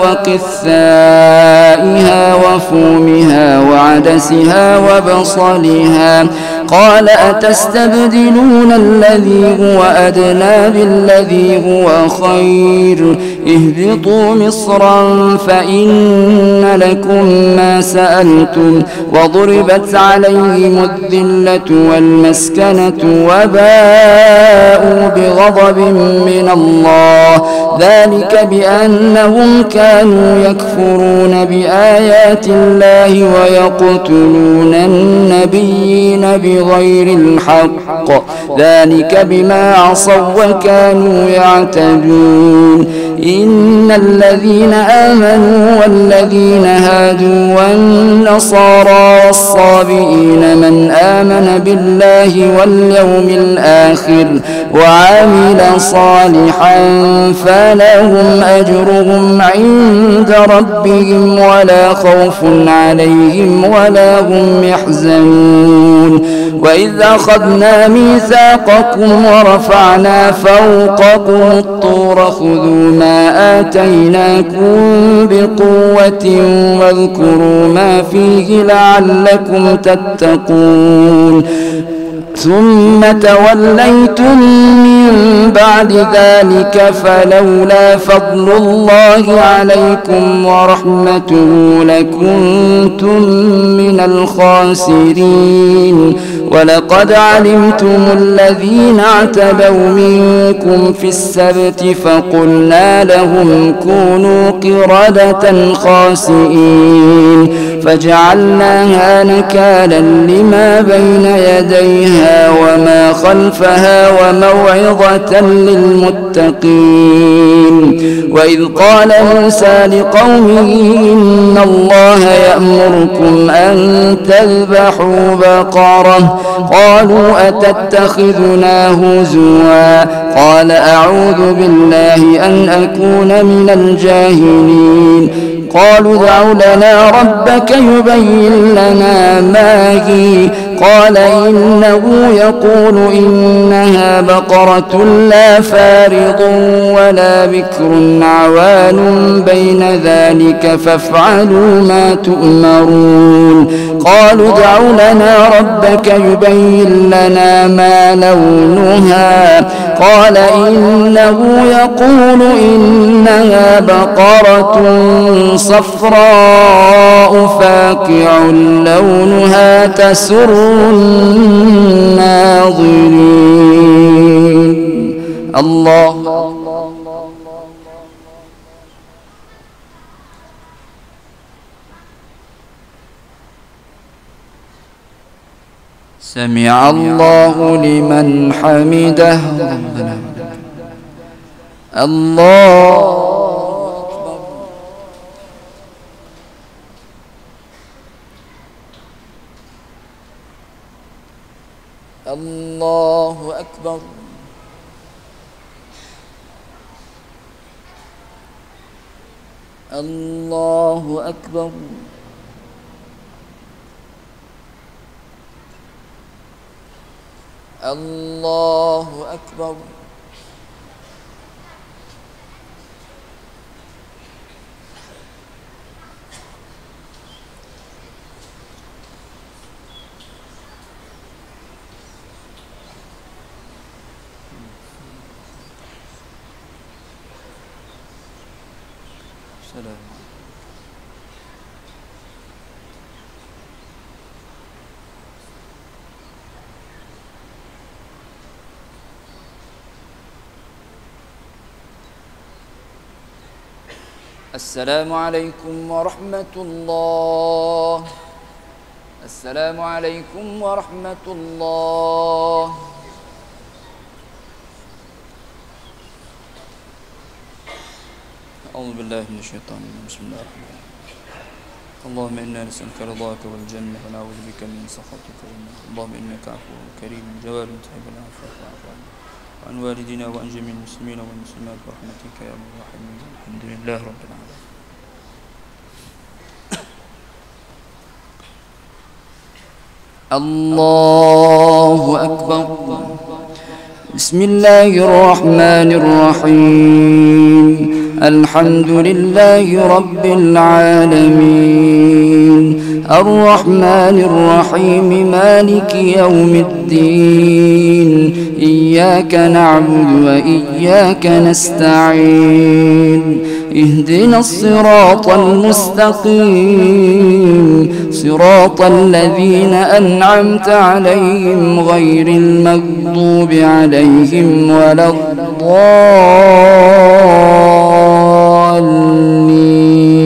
وقثائها وفومها وعدسها وبصلها قال أتستبدلون الذي هو أدنى بالذي هو خير اهبطوا مصرا فإن لكم ما سألتم وضربت عليهم الذلة والمسكنة وباءوا بغضب من الله ذلك بأنهم كانوا يكفرون بآيات الله ويقتلون النبيين بغير الحق ذلك بما عصوا وكانوا يعتدون إن الذين آمنوا والذين هادوا والنصارى والصابئين من آمن بالله واليوم الآخر وعمل صالحا فلهم أجرهم عند ربهم ولا خوف عليهم ولا هم يحزنون وإذ أخذنا ميثاقكم ورفعنا فوقكم الطور خذوا ما آتيناكم بقوة واذكروا ما فيه لعلكم تتقون ثم توليتم من بعد ذلك فلولا فضل الله عليكم ورحمته لكنتم من الخاسرين ولقد علمتم الذين اعتدوا منكم في السبت فقلنا لهم كونوا قردة خاسئين فجعلناها نكالا لما بين يديها وما خلفها وموعظة للمتقين وإذ قال موسى لقومه إن الله يأمركم أن تذبحوا بقرة قالوا أتتخذنا هزوا قال أعوذ بالله أن أكون من الجاهلين قالوا ادع لنا ربك يبين لنا ما هي قال إنه يقول إنها بقرة لا فارض ولا بكر عوان بين ذلك فافعلوا ما تؤمرون قالوا ادع لنا ربك يبين لنا ما لونها قال إنه يقول إنها بقرة صفراء فاقع لونها تسر الناظرين الله سمع الله لمن حمده الله الله أكبر الله أكبر الله أكبر سلام السلام عليكم ورحمة الله السلام عليكم ورحمة الله أعوذ بالله من الشيطان الرجيم بسم الله الرحمن الرحيم اللهم إنا نسألك رضاك والجنة ونعوذ بك من سخطك والنار اللهم إنك عفو كريم جواد تحب العفو فاعف عنا وعن والدينا وعن جميع المسلمين والمسلمات برحمتك يا أرحم الراحمين الحمد لله رب العالمين الله أكبر بسم الله الرحمن الرحيم الحمد لله رب العالمين الرحمن الرحيم مالك يوم الدين إياك نعبد وإياك نستعين اهدنا الصراط المستقيم صراط الذين أنعمت عليهم غير المغضوب عليهم ولا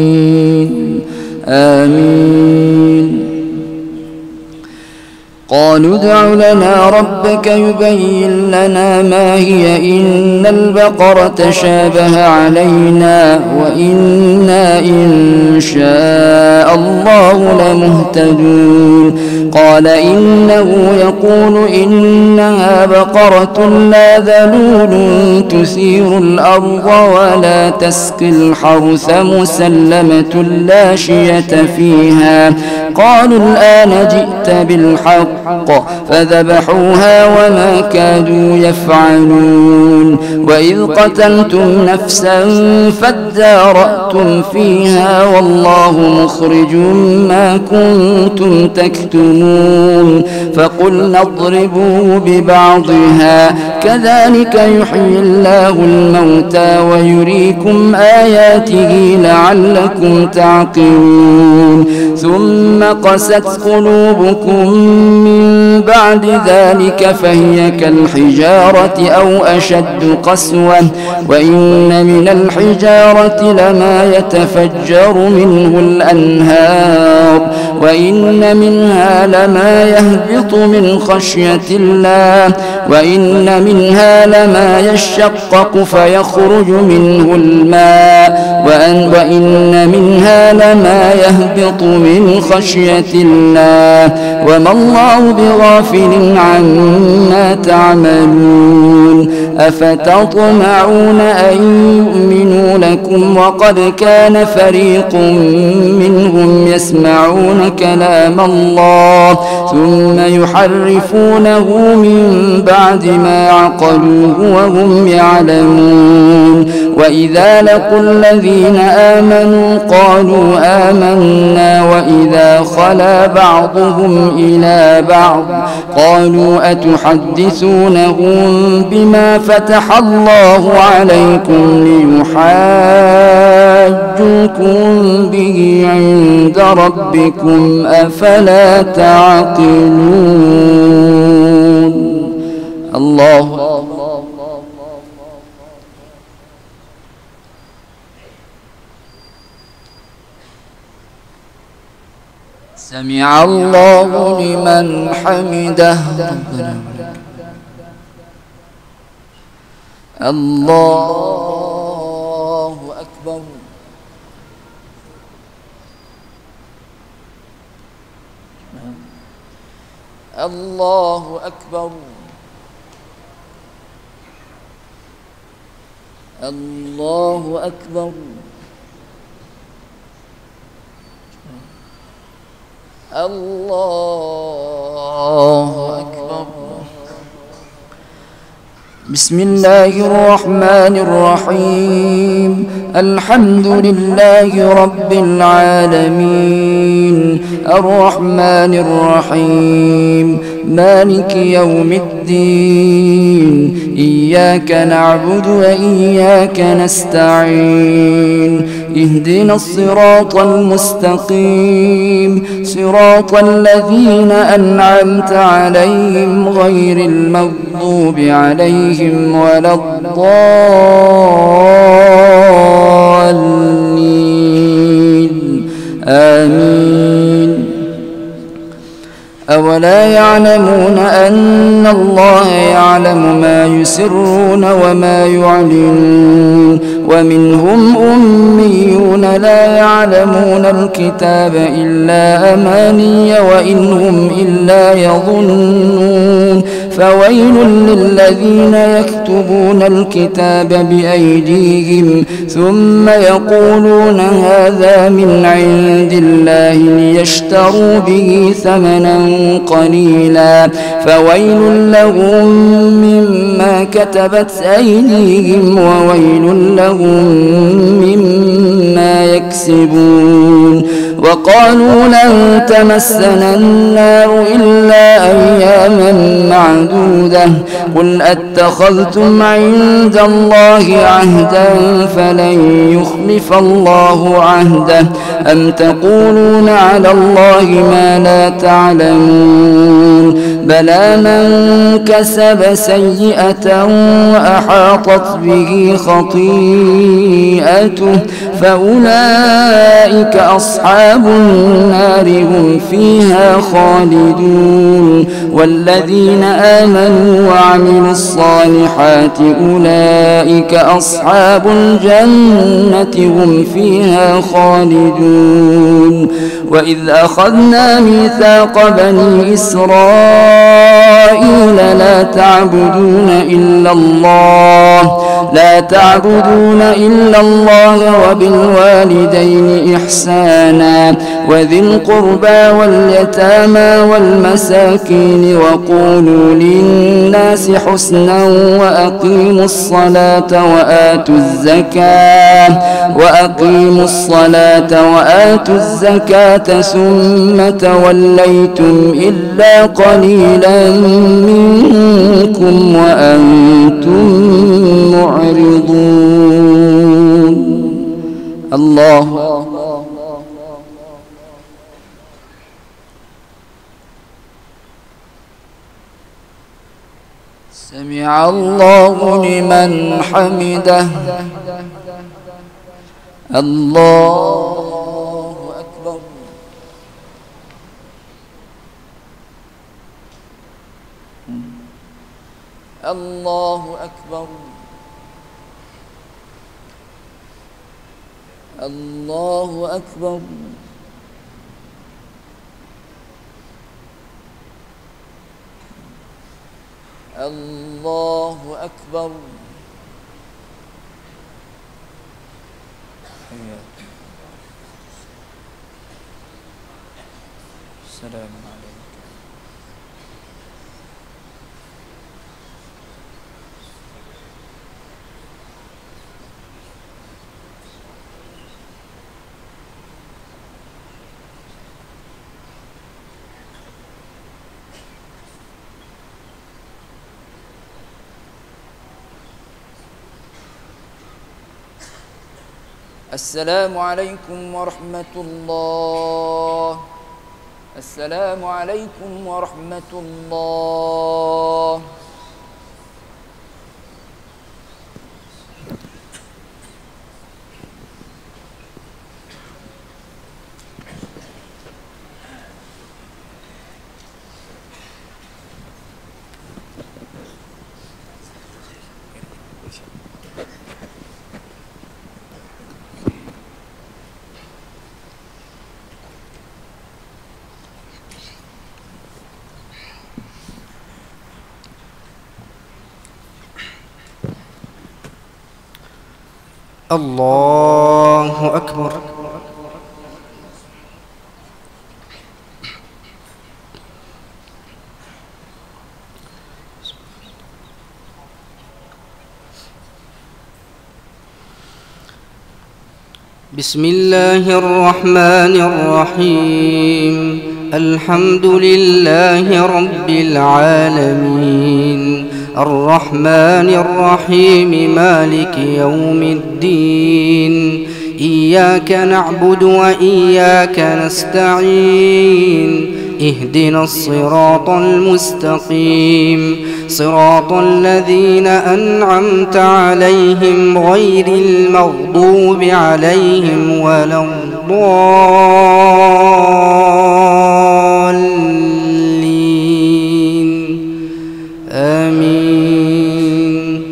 الضالين آمين قال قالوا ادع لنا ربك يبين لنا ما هي إن البقرة شابه علينا وإنا إن شاء الله لمهتدون قال إنه يقول إنها بقرة لا ذلول تثير الأرض ولا تسقي الحرث مسلمة لا شية فيها قالوا الآن جئت بالحق فذبحوها وما كادوا يفعلون وإذ قتلتم نفسا فادارأتم فيها والله مخرج ما كنتم تكتمون فقلنا اضربوه ببعضها كذلك يحيي الله الموتى ويريكم آياته لعلكم تعقلون ثم قست قلوبكم من بعد ذلك فهي كالحجارة أو أشد قسوة وإن من الحجارة لما يتفجر منه الأنهار وإن منها لما يهبط من خشية الله وإن منها لما يشقق فيخرج منه الماء وإن منها لما يهبط من خشية الله وما الله بغافل عما تعملون أفتطمعون أن يؤمنوا لكم وقد كان فريق منهم يسمعون كلام الله ثم يحرفونه من بعد ما عقلوه وهم يعلمون وإذا لقوا الذين آمنوا قالوا آمنا وإذا خلا بعضهم إلى بعض قالوا أتحدثونهم بما فتح الله عليكم ليحاجوكم به عند ربكم أفلا تعقلون الله سمع الله لمن حمده الله أكبر الله أكبر الله أكبر الله أكبر بسم الله الرحمن الرحيم الحمد لله رب العالمين الرحمن الرحيم مالك يوم الدين إياك نعبد وإياك نستعين اهدنا الصراط المستقيم صراط الذين أنعمت عليهم غير المغضوب عليهم ولا الضالين آمين أولا يعلمون أن الله يعلم ما يسرون وما يعلنون ومنهم أميون لا يعلمون الكتاب إلا أماني وإن هم إلا يظنون فويل للذين يكتبون الكتاب بأيديهم ثم يقولون هذا من عند الله ليشتروا به ثمنا قليلا فويل لهم مما كتبت أيديهم وويل لهم مما يكسبون وقالوا لن تمسنا النار إلا أياما معدودة قل أتخذتم عند الله عهدا فلن يخلف الله عهده أم تقولون على الله ما لا تعلمون بلى من كسب سيئة وأحاطت به خطيئته فأولئك أصحاب النار هم فيها خالدون والذين آمنوا وعملوا الصالحات أولئك أصحاب الجنة هم فيها خالدون وإذ أخذنا ميثاق بني إسرائيل لا تعبدون إلا الله وبالوالدين إحسانا وذي القربى واليتامى والمساكين وقولوا للناس حسنا وأقيموا الصلاة وآتوا الزكاة ثم توليتم إلا قليلا منكم وأنتم معرضون. الله سمع الله لمن حمده. الله أكبر. الله أكبر. الله أكبر. الله أكبر. السلام عليكم. السلام عليكم ورحمة الله. السلام عليكم ورحمة الله. الله أكبر. بسم الله الرحمن الرحيم. الحمد لله رب العالمين الرحمن الرحيم مالك يوم الدين إياك نعبد وإياك نستعين اهدنا الصراط المستقيم صراط الذين أنعمت عليهم غير المغضوب عليهم ولا الضالين آمين.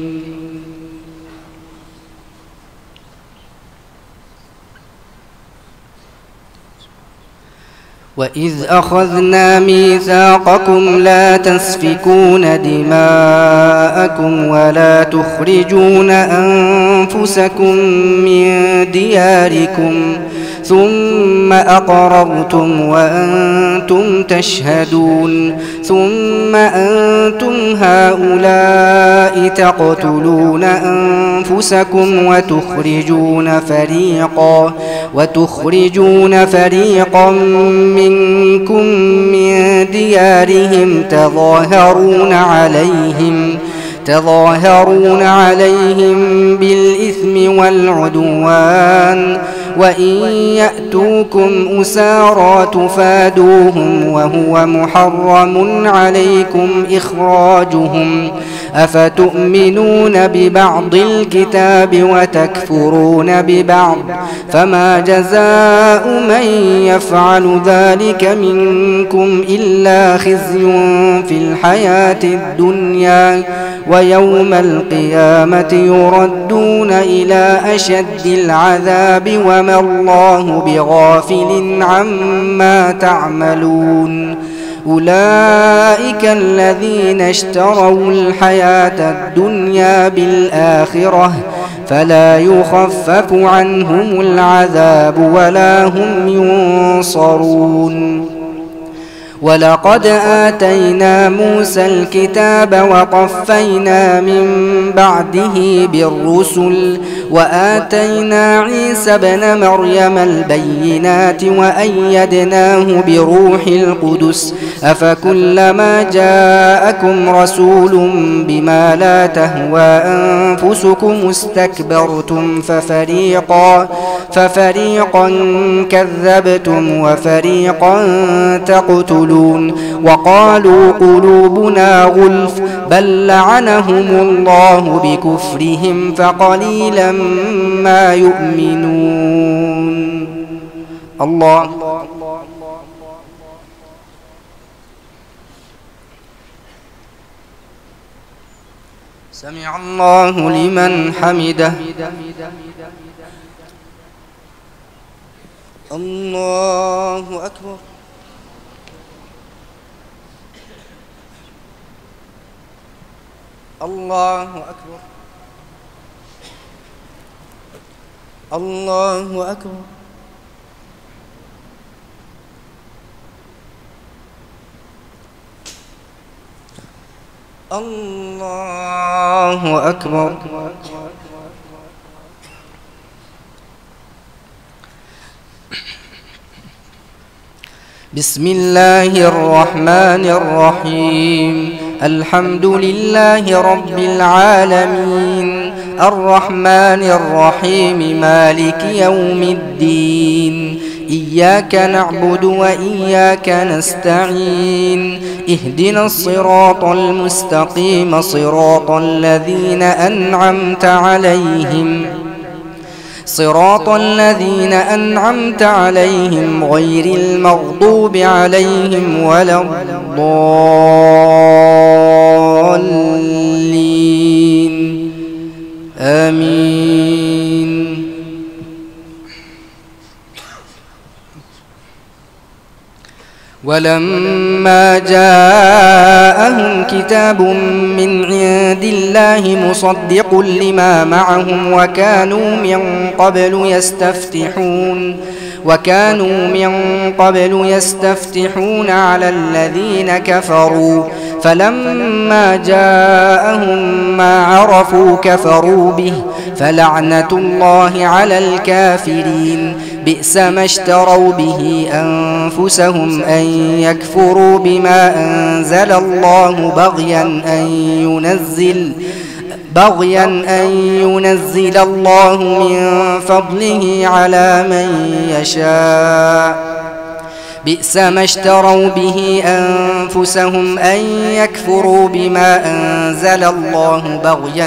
وإذ أخذنا ميثاقكم لا تسفكون دماءكم ولا تخرجون أنفسكم من دياركم ثم أقررتم وأنتم تشهدون ثم أنتم هؤلاء تقتلون أنفسكم وتخرجون فريقا منكم من ديارهم تظاهرون عليهم بالإثم والعدوان وإن يأتوكم أسارى تفادوهم وهو محرم عليكم إخراجهم أفتؤمنون ببعض الكتاب وتكفرون ببعض فما جزاء من يفعل ذلك منكم إلا خزي في الحياة الدنيا ويوم القيامة يردون إلى أشد العذاب وما الله بغافل عما تعملون أولئك الذين اشتروا الحياة الدنيا بالآخرة فلا يخفف عنهم العذاب ولا هم ينصرون ولقد آتينا موسى الكتاب وقفينا من بعده بالرسل وآتينا عيسى ابن مريم البينات وأيدناه بروح القدس أفكلما جاءكم رسول بما لا تهوى أنفسكم استكبرتم ففريقا كذبتم وفريقا تقتلون وقالوا قلوبنا غلف بل لعنهم الله بكفرهم فقليلا ما يؤمنون. الله سمع الله لمن حمده. الله أكبر. الله أكبر. الله أكبر. الله أكبر. بسم الله الرحمن الرحيم الحمد لله رب العالمين الرحمن الرحيم مالك يوم الدين إياك نعبد وإياك نستعين اهدنا الصراط المستقيم صراط الذين أنعمت عليهم غير المغضوب عليهم ولا الضالين آمين. ولما جاءهم كتاب من عند الله مصدق لما معهم وكانوا من قبل يستفتحون على الذين كفروا فلما جاءهم ما عرفوا كفروا به فلعنة الله على الكافرين. بئس ما اشتروا به أنفسهم أن يكفروا بما أنزل الله بغيا أن ينزل الله من فضله على من يشاء. بئس ما اشتروا به أنفسهم أن يكفروا بما أنزل الله بغيا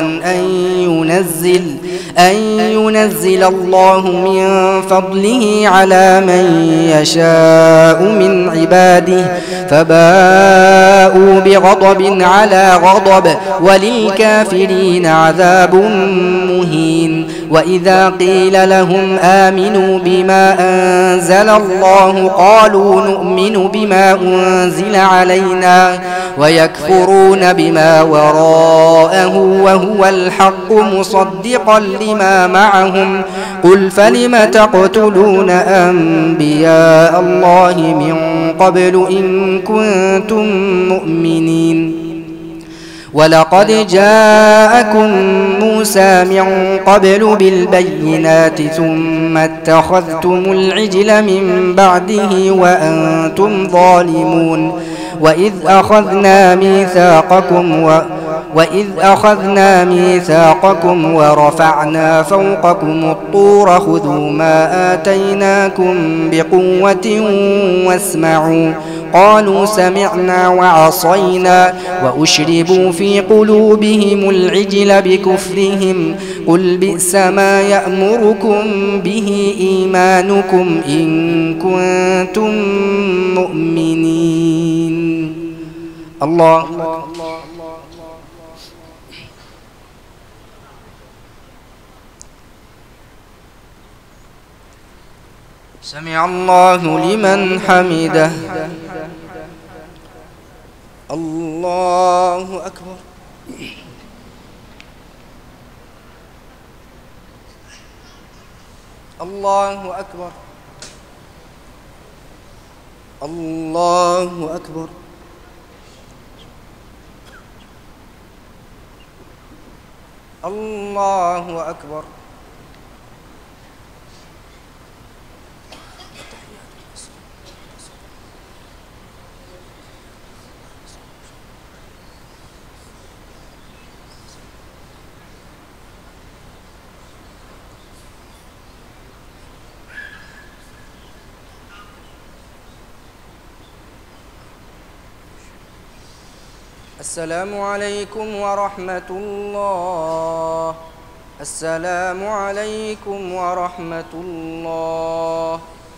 أن ينزل الله من فضله على من يشاء من عباده فباءوا بغضب على غضب وللكافرين عذاب مهين. وإذا قيل لهم آمنوا بما أنزل الله قالوا نؤمن بما أنزل علينا ويكفرون بما وراءه وهو الحق مصدقا لما معهم قل فلم تقتلون أنبياء الله من قبل إن كنتم مؤمنين. ولقد جاءكم موسى من قبل بالبينات ثم اتخذتم العجل من بعده وأنتم ظالمون. وإذ أخذنا وإذ أخذنا ميثاقكم ورفعنا فوقكم الطور خذوا ما آتيناكم بقوة واسمعوا قالوا سمعنا وعصينا وأشربوا في قلوبهم العجل بكفرهم قل بئس ما يأمركم به إيمانكم إن كنتم مؤمنين. الله سمع الله لمن حمده. الله أكبر. الله أكبر. الله أكبر. الله أكبر. السلام عليكم ورحمة الله. السلام عليكم ورحمة الله.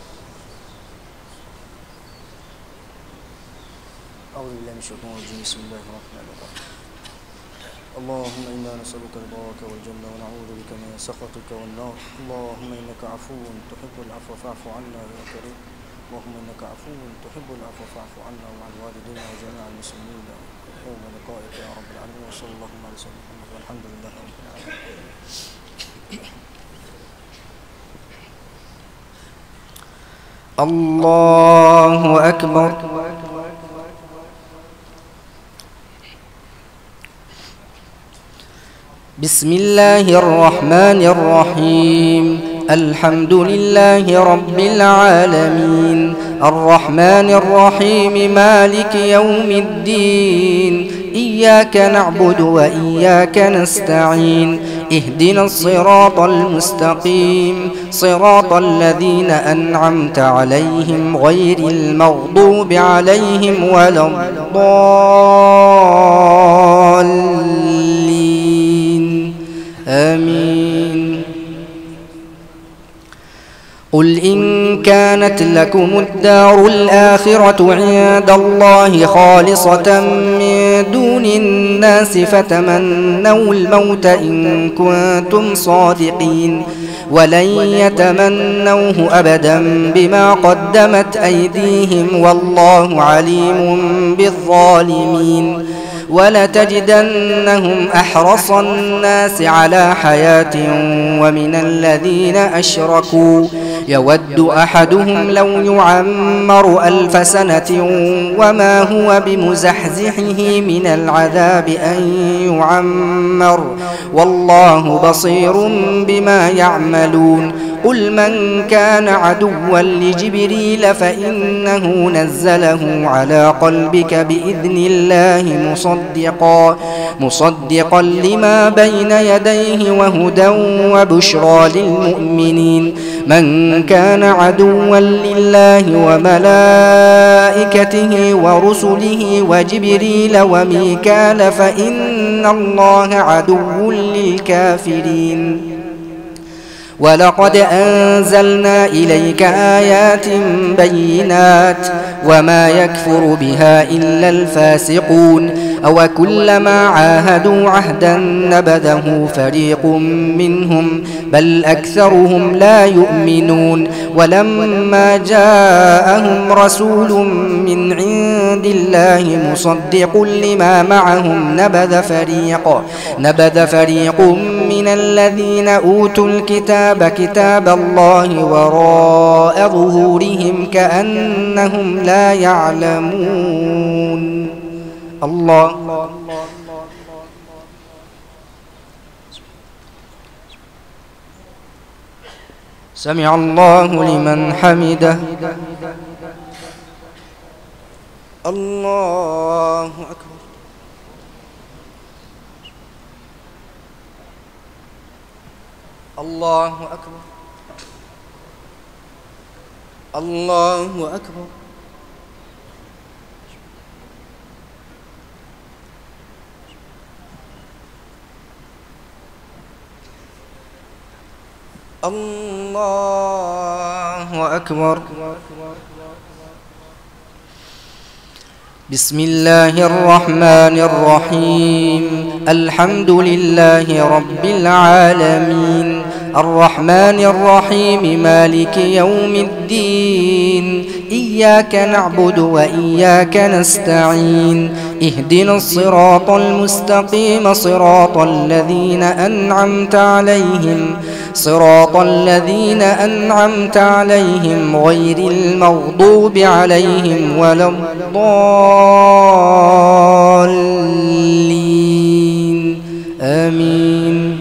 أعوذ بالله من الشيطان الرجيم. بسم الله الرحمن الرحيم. اللهم إنا نسألك رضاك والجنة ونعوذ بك من سخطك والنار. اللهم إنك عفو تحب العفو فاعف عنا يا كريم. اللهم إنك عفو تحب العفو فاعف عنا وعن والدينا وجميع المسلمين يوم لقائك يا رب العالمين. وصلى الله على سيدنا محمد والحمد لله رب العالمين. الله أكبر. بسم الله الرحمن الرحيم. الحمد لله رب العالمين الرحمن الرحيم مالك يوم الدين إياك نعبد وإياك نستعين اهدنا الصراط المستقيم صراط الذين أنعمت عليهم غير المغضوب عليهم ولا الضالين آمين. قل إن كانت لكم الدار الآخرة عند الله خالصة من دون الناس فتمنوا الموت إن كنتم صادقين ولن يتمنوه أبدا بما قدمت أيديهم والله عليم بالظالمين. ولتجدنهم أحرص الناس على حياة ومن الذين أشركوا يود أحدهم لو يعمر 1000 سنة وما هو بمزحزحه من العذاب أن يعمر والله بصير بما يعملون. قل من كان عدوا لجبريل فإنه نزله على قلبك بإذن الله مصدقا لما بين يديه وهدى وبشرى للمؤمنين. من كان عدوا لله وملائكته ورسله وجبريل وميكال فإن الله عدو للكافرين. ولقد أنزلنا إليك آيات بينات وما يكفر بها إلا الفاسقون أو كلما عاهدوا عهدا نبذه فريق منهم بل أكثرهم لا يؤمنون. ولما جاءهم رسول من عند الله مصدق لما معهم نبذ فريق من الذين أوتوا الكتاب كتاب الله وراء ظهورهم كأنهم لا يعلمون. الله سمع الله لمن حمده. الله أكبر. الله أكبر الله أكبر الله أكبر. بسم الله الرحمن الرحيم. الحمد لله رب العالمين الرحمن الرحيم مالك يوم الدين إياك نعبد وإياك نستعين اهدنا الصراط المستقيم صراط الذين أنعمت عليهم غير المغضوب عليهم ولا الضالين آمين.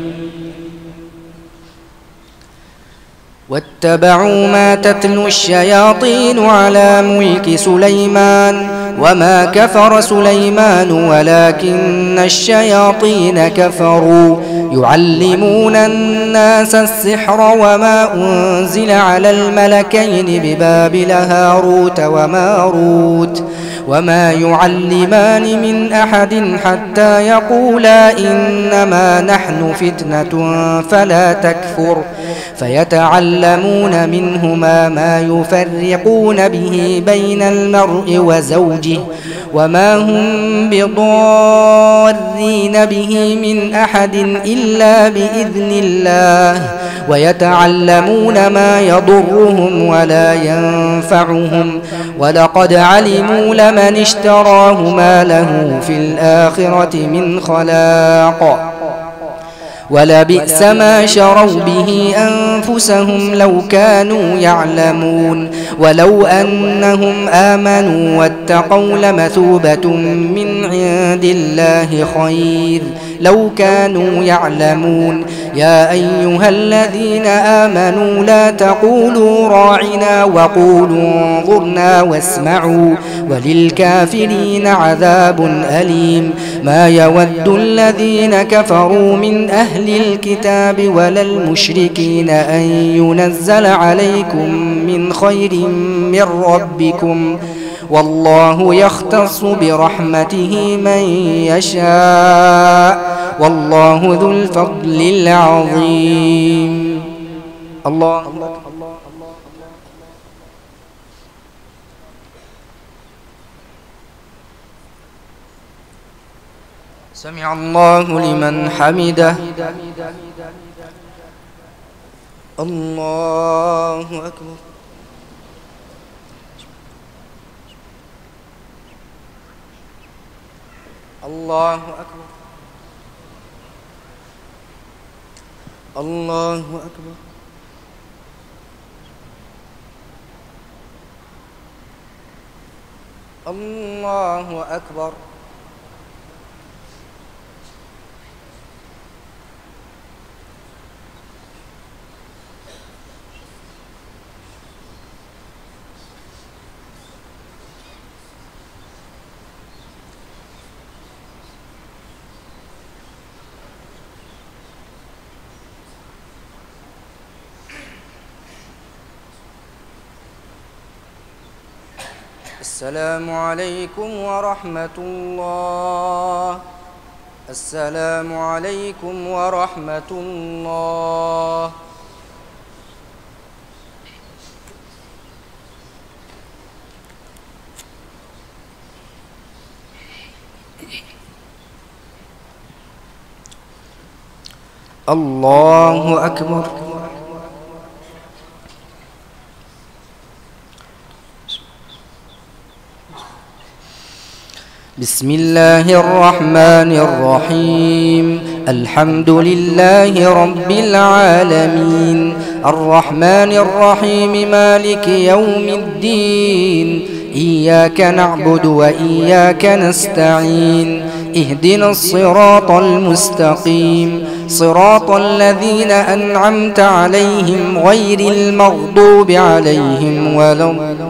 واتبعوا ما تتلو الشياطين على ملك سليمان وما كفر سليمان ولكن الشياطين كفروا يعلمون الناس السحر وما أنزل على الملكين ببابل هاروت وماروت وما يعلمان من أحد حتى يقولا إنما نحن فتنة فلا تكفر فيتعلمون منهما ما يفرقون به بين المرء وزوجه وما هم بضارين به من أحد إلا بإذن الله ويتعلمون ما يضرهم ولا ينفعهم ولقد علموا لمن اشتراه ما له في الآخرة من خلاق ولبئس ما شروا به أنفسهم لو كانوا يعلمون ولو أنهم آمنوا واتقوا لمثوبة من عند الله خير لو كانوا يعلمون. يا أيها الذين آمنوا لا تقولوا راعنا وقولوا انظرنا واسمعوا وللكافرين عذاب أليم. ما يود الذين كفروا من أهل الكتاب ولا المشركين أن ينزل عليكم من خير من ربكم والله يختص برحمته من يشاء والله ذو الفضل العظيم. الله سمع الله لمن حمده. الله أكبر. الله أكبر. الله أكبر. الله أكبر. السلام عليكم ورحمة الله. السلام عليكم ورحمة الله. الله أكبر. بسم الله الرحمن الرحيم. الحمد لله رب العالمين الرحمن الرحيم مالك يوم الدين إياك نعبد وإياك نستعين اهدنا الصراط المستقيم صراط الذين أنعمت عليهم غير المغضوب عليهم ولا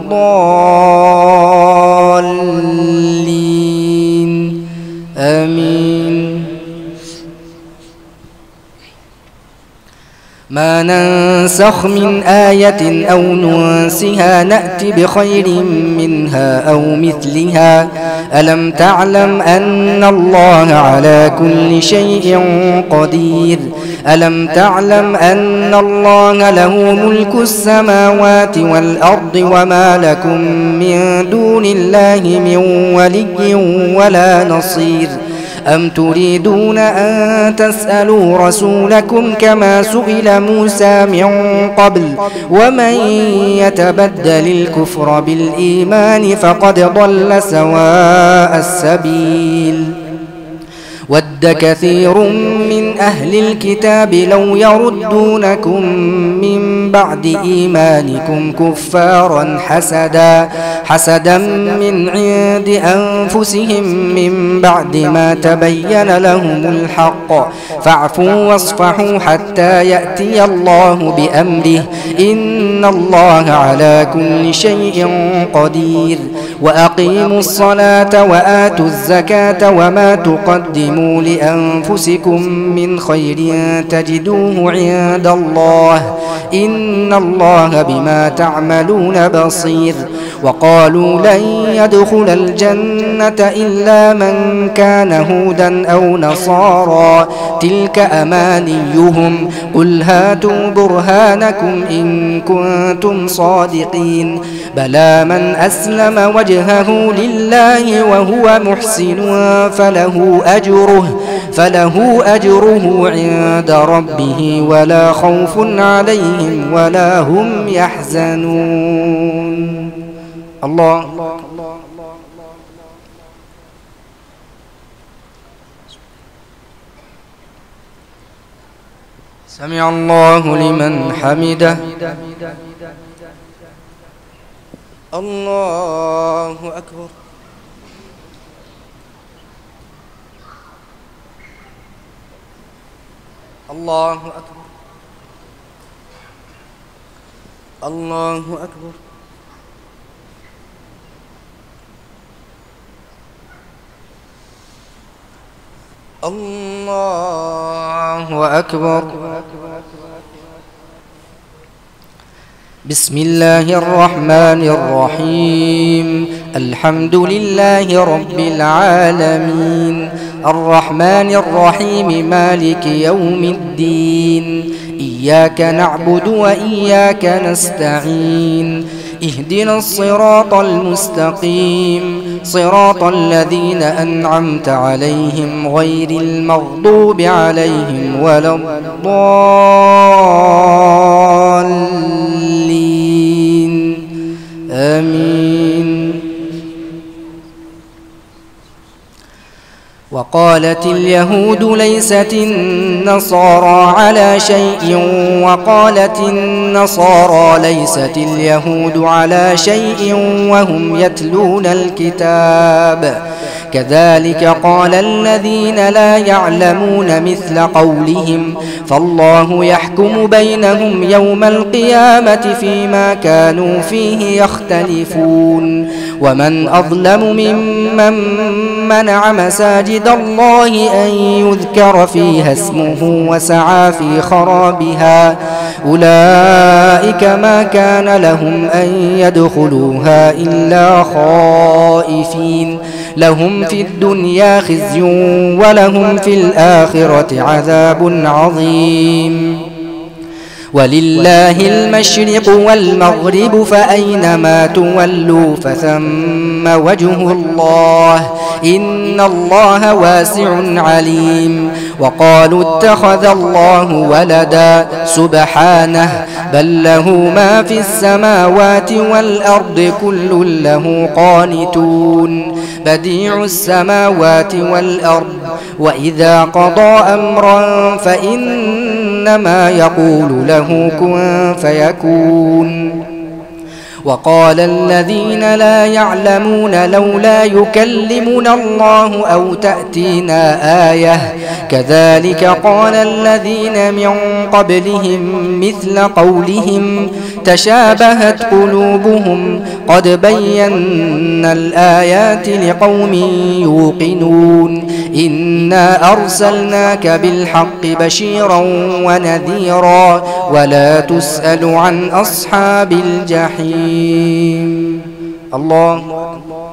الضالين آمين. ما ننسخ من آية أو ننسها نأت بخير منها أو مثلها ألم تعلم أن الله على كل شيء قدير ألم تعلم أن الله له ملك السماوات والأرض وما لكم من دون الله من ولي ولا نصير أم تريدون أن تسألوا رسولكم كما سئل موسى من قبل ومن يتبدل الكفر بالإيمان فقد ضل سواء السبيل ود كثير من أهل الكتاب لو يردونكم من بعد إيمانكم كفارا حسدا من عند أنفسهم من بعد ما تبين لهم الحق فاعفوا واصفحوا حتى يأتي الله بأمره إن الله على كل شيء قدير وأقيموا الصلاة وآتوا الزكاة وما تقدموا لأنفسكم من خير تجدوه عند الله إن الله بما تعملون بصير وقالوا لن يدخل الجنة إلا من كان هودا أو نصارى تلك أمانيهم قل هاتوا برهانكم إن كنتم صادقين بلى من أسلم وجهه لله وهو محسن فله أجره عند ربه ولا خوف عليهم ولا هم يحزنون الله سمع الله لمن حمده الله أكبر الله أكبر الله أكبر الله أكبر بسم الله الرحمن الرحيم الحمد لله رب العالمين الرحمن الرحيم مالك يوم الدين إياك نعبد وإياك نستعين اهدنا الصراط المستقيم صراط الذين أنعمت عليهم غير المغضوب عليهم ولا الضالين آمين وقالت اليهود ليست النصارى على شيء وقالت النصارى ليست اليهود على شيء وهم يتلون الكتاب كذلك قال الذين لا يعلمون مثل قولهم فالله يحكم بينهم يوم القيامة فيما كانوا فيه يختلفون ومن أظلم ممن منع مساجد الله أن يذكر فيها اسمه وسعى في خرابها أولئك ما كان لهم أن يدخلوها إلا خائفين لهم في الدنيا خزي ولهم في الآخرة عذاب عظيم ولله المشرق والمغرب فأينما تولوا فثم وجه الله إن الله واسع عليم وقالوا اتخذ الله ولدا سبحانه بل له ما في السماوات والأرض كل له قانتون بديع السماوات والأرض وإذا قضى أمرا فإنما يقول له كن فيكون وقال الذين لا يعلمون لولا يكلمنا الله أو تأتينا آية كذلك قال الذين من قبلهم مثل قولهم تشابهت قلوبهم قد بينا الآيات لقوم يوقنون إنا أرسلناك بالحق بشيرا ونذيرا ولا تسأل عن أصحاب الجحيم. الله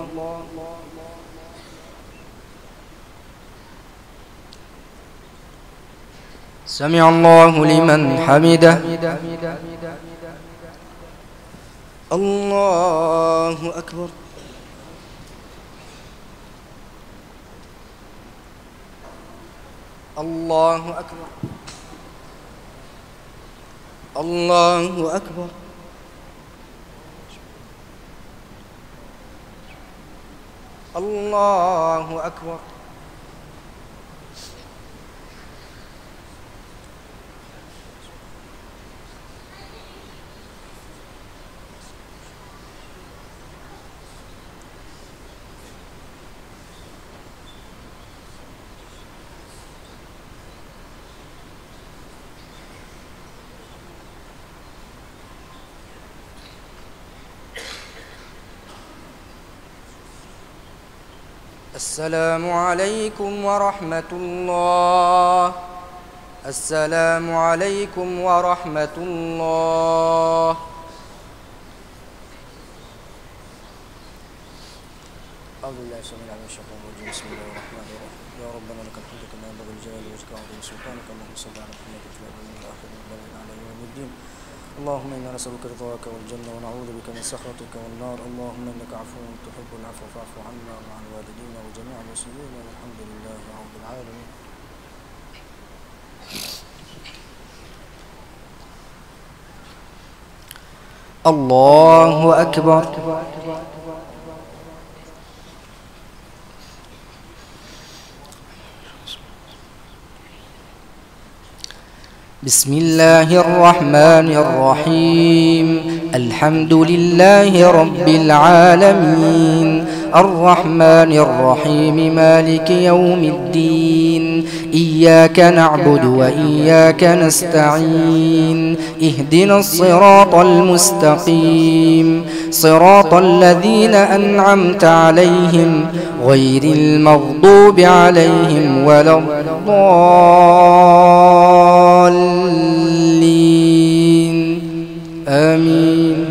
سمع الله لمن حمده. الله أكبر. الله أكبر. الله أكبر. الله أكبر. السلام عليكم ورحمة الله. السلام عليكم ورحمة الله. أعوذ بالله السميع العليم من الشيطان الرجيم. بسم الله الرحمن الرحيم. يا ربنا لك الحمد كما ينبغي لجلال وجهك وعظيم سلطانك. اللهم صل على محمد في الأولين والآخرين والباقين على يوم الدين. اللهم إنا نسألك رضاك والجنة ونعوذ بك من سخطك والنار. اللهم إنك عفو تحب العفو فاعف عنا وعن والدينا وجميع المسلمين والحمد لله رب العالمين. الله أكبر. بسم الله الرحمن الرحيم. الحمد لله رب العالمين الرحمن الرحيم مالك يوم الدين. إياك نعبد وإياك نستعين. اهدنا الصراط المستقيم صراط الذين أنعمت عليهم غير المغضوب عليهم ولا الضالين. آمين.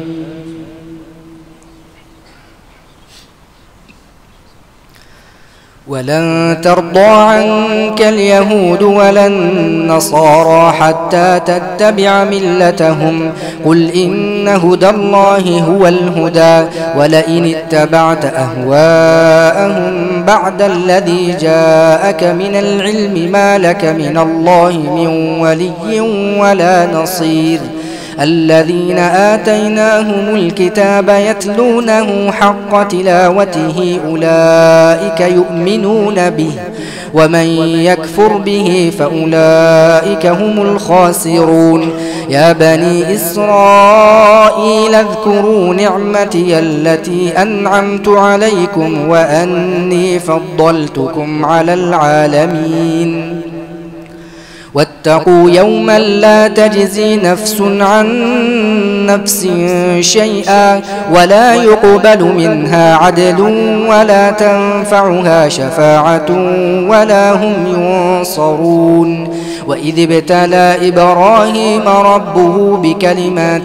ولن ترضى عنك اليهود ولا النصارى حتى تتبع ملتهم قل إن هدى الله هو الهدى ولئن اتبعت أهواءهم بعد الذي جاءك من العلم ما لك من الله من ولي ولا نصير. الذين آتيناهم الكتاب يتلونه حق تلاوته أولئك يؤمنون به ومن يكفر به فأولئك هم الخاسرون. يا بني إسرائيل اذكروا نعمتي التي أنعمت عليكم وأني فضلتكم على العالمين. واتقوا يوما لا تجزي نفس عن نفس شيئا ولا يقبل منها عدل ولا تنفعها شفاعة ولا هم ينصرون. وإذ ابتلى إبراهيم ربه بكلمات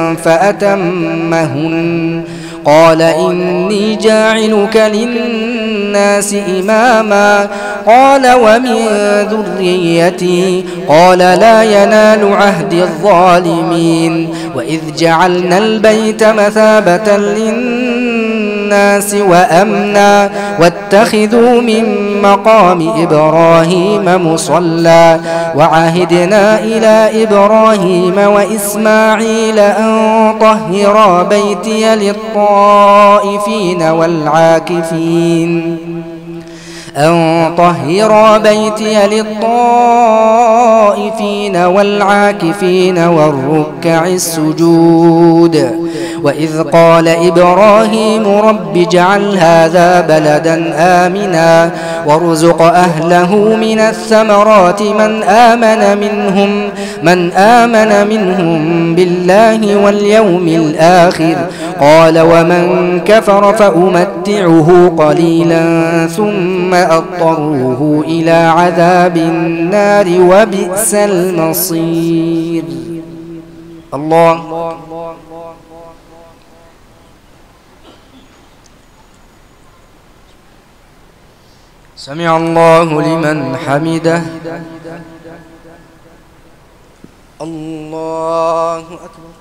فأتمهن قال إني جاعلك للناس إماما قال ومن ذريتي قال لا ينال عهد الظالمين. وإذ جعلنا البيت مثابة للناس وأمنا واتخذوا من مقام إبراهيم مصلى وعهدنا إلى إبراهيم وإسماعيل أن طهرا بيتي للطائفين والعاكفين الطائفين والعاكفين والركع السجود. وإذ قال إبراهيم رب اجعل هذا بلدا آمنا وارزق أهله من الثمرات من آمن منهم بالله واليوم الآخر. قال ومن كفر فأمتعه قليلا ثم أضطروه إلى عذاب النار وبئس المصير. الله. سمع الله لمن حمده. الله أكبر.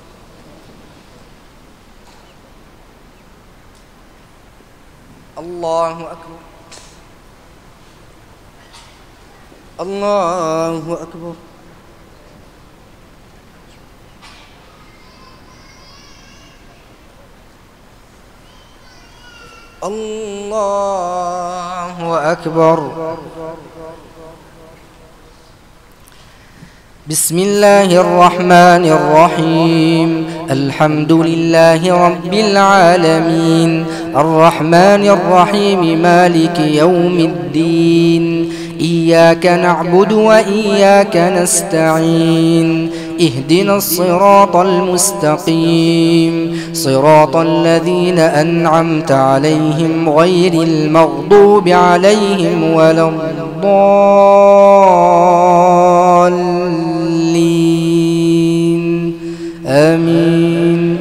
الله أكبر. الله أكبر. الله أكبر. بسم الله الرحمن الرحيم. الحمد لله رب العالمين الرحمن الرحيم مالك يوم الدين. إياك نعبد وإياك نستعين. اهدنا الصراط المستقيم صراط الذين أنعمت عليهم غير المغضوب عليهم ولا الضالين. آمين.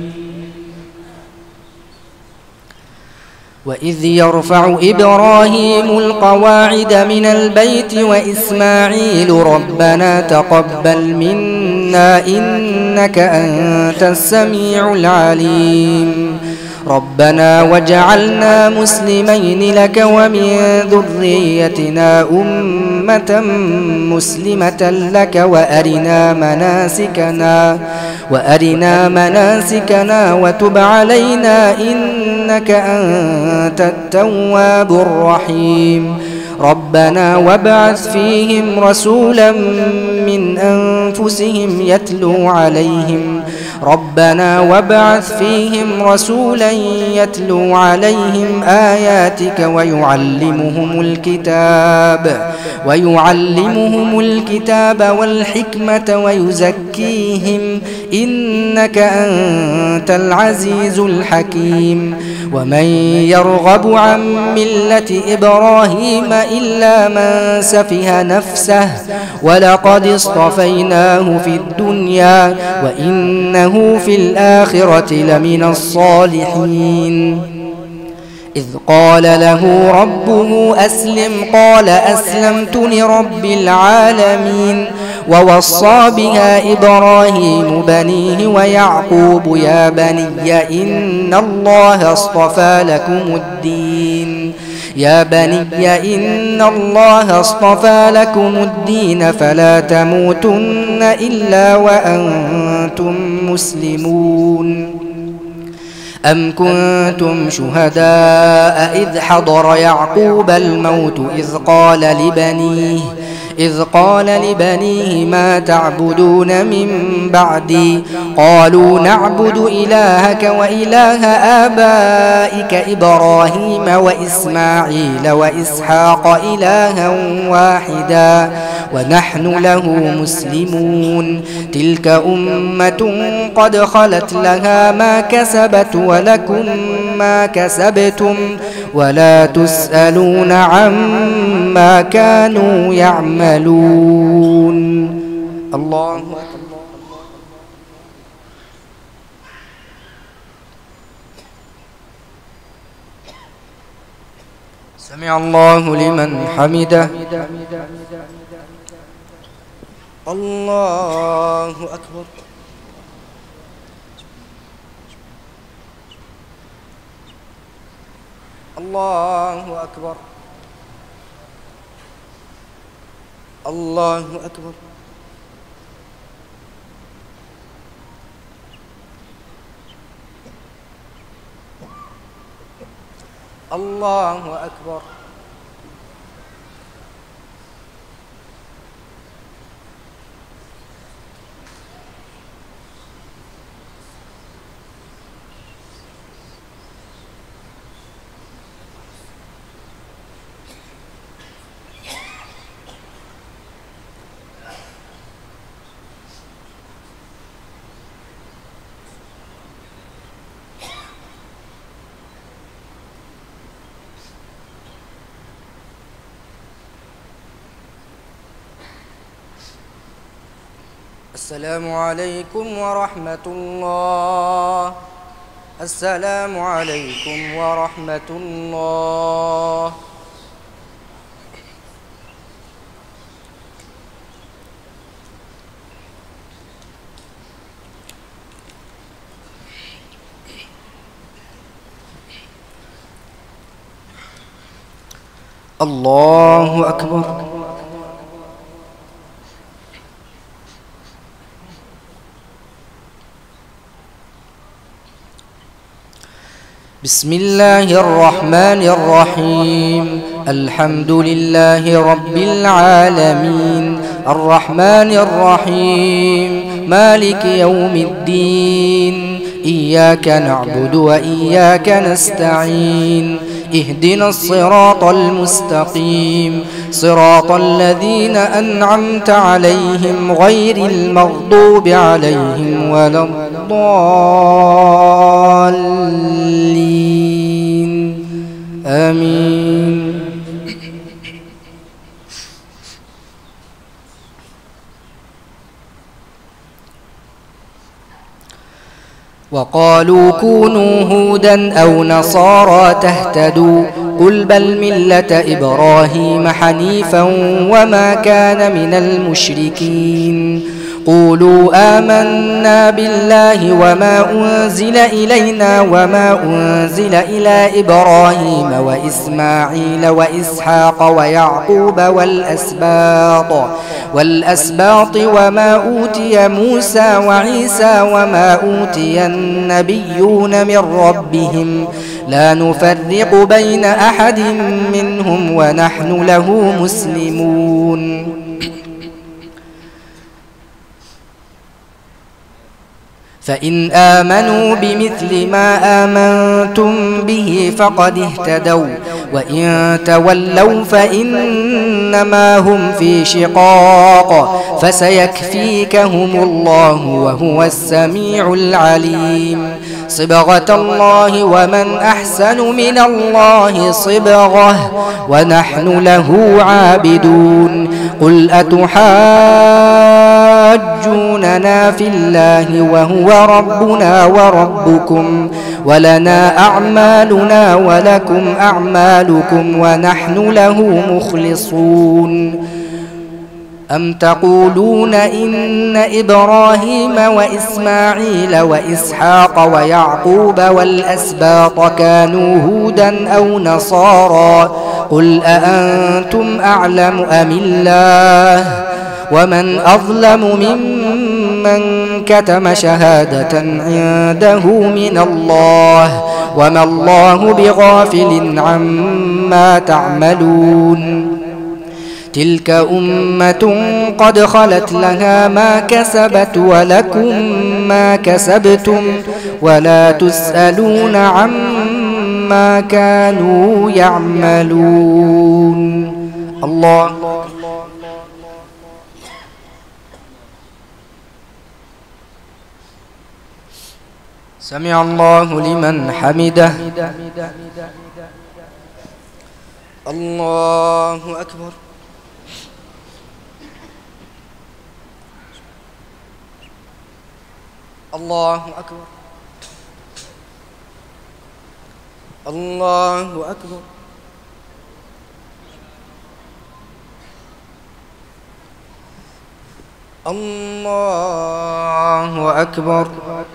وإذ يرفع إبراهيم القواعد من البيت وإسماعيل ربنا تقبل منا إنك أنت السميع العليم. ربنا وجعلنا مسلمين لك ومن ذريتنا أمة مسلمة لك وأرنا مناسكنا وتب علينا إنك أنت التواب الرحيم. ربنا وابعث فيهم رسولا من أنفسهم يتلو عليهم آياتك ويعلمهم الكتاب والحكمة ويزكيهم إنك أنت العزيز الحكيم. ومن يرغب عن ملة إبراهيم إلا من سفه نفسه ولقد اصطفيناه في الدنيا وإنه في الآخرة لمن الصالحين. إذ قال له ربه أسلم قال أسلمت لرب العالمين. ووصى بها إبراهيم بنيه ويعقوب يا بني إن الله اصطفى لكم الدين فلا تموتن إلا وأنتم مسلمون. أم كنتم شهداء إذ حضر يعقوب الموت إذ قال لبنيه ما تعبدون من بعدي قالوا نعبد إلهك وإله آبائك إبراهيم وإسماعيل وإسحاق إلها واحدا ونحن له مسلمون. تلك أمة قد خلت لها ما كسبت ولكم ما كسبتم ولا تسألون عما كانوا يعملون. الله أكبر. سمع الله لمن حمده. الله أكبر. الله أكبر. الله أكبر. الله أكبر. السلام عليكم ورحمة الله. السلام عليكم ورحمة الله. الله أكبر. بسم الله الرحمن الرحيم. الحمد لله رب العالمين الرحمن الرحيم مالك يوم الدين إياك نعبد وإياك نستعين اهدنا الصراط المستقيم صراط الذين أنعمت عليهم غير المغضوب عليهم ولا الضالين آمين. وقالوا كونوا هودا أو نصارى تهتدوا قل بل ملة إبراهيم حنيفا وما كان من المشركين قولوا آمنا بالله وما أنزل إلينا وما أنزل إلى إبراهيم وإسماعيل وإسحاق ويعقوب والأسباط وما أوتي موسى وعيسى وما أوتي النبيون من ربهم لا نفرق بين أحد منهم ونحن له مسلمون. فإن آمنوا بمثل ما آمنتم به فقد اهتدوا وإن تولوا فإنما هم في شقاق فسيكفيكهم الله وهو السميع العليم. صبغة الله ومن أحسن من الله صبغة ونحن له عابدون. قل أتحاجوننا في الله وهو ربنا وربكم ولنا أعمالنا ولكم أعمالكم ونحن له مخلصون. أم تقولون إن إبراهيم وإسماعيل وإسحاق ويعقوب والأسباط كانوا هودا أو نصارى قل أأنتم أعلم أم الله ومن أظلم ممن كتم شهادة عنده من الله وما الله بغافل عما تعملون. تلك أمة قد خلت لها ما كسبت ولكم ما كسبتم ولا تسألون عما كانوا يعملون. الله سمع الله لمن حمده. الله أكبر. الله أكبر. الله أكبر. الله أكبر.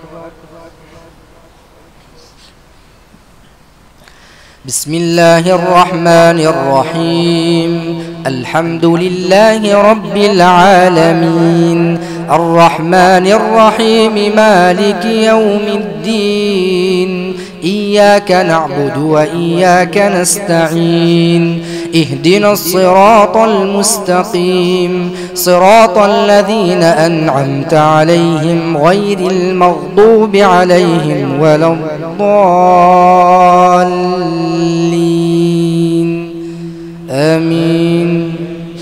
بسم الله الرحمن الرحيم. الحمد لله رب العالمين الرحمن الرحيم مالك يوم الدين إياك نعبد وإياك نستعين اهدنا الصراط المستقيم صراط الذين أنعمت عليهم غير المغضوب عليهم ولا الضالين آمين.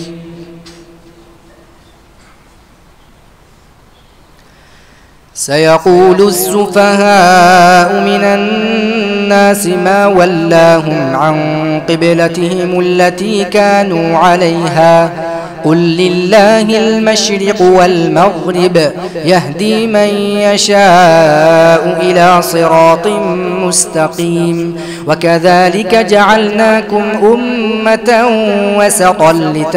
سيقول السفهاء من الناس ما ولاهم عن قبلتهم التي كانوا عليها قل لله المشرق والمغرب يهدي من يشاء إلى صراط مستقيم وكذلك جعلناكم أمة وسطا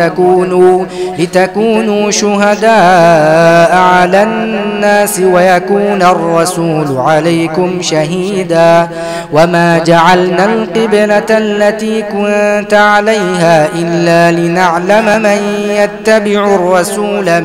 لتكونوا شهداء على الناس ويكون الرسول عليكم شهيدا وما جعلنا القبلة التي كنت عليها إلا لنعلم من يتبع الرسول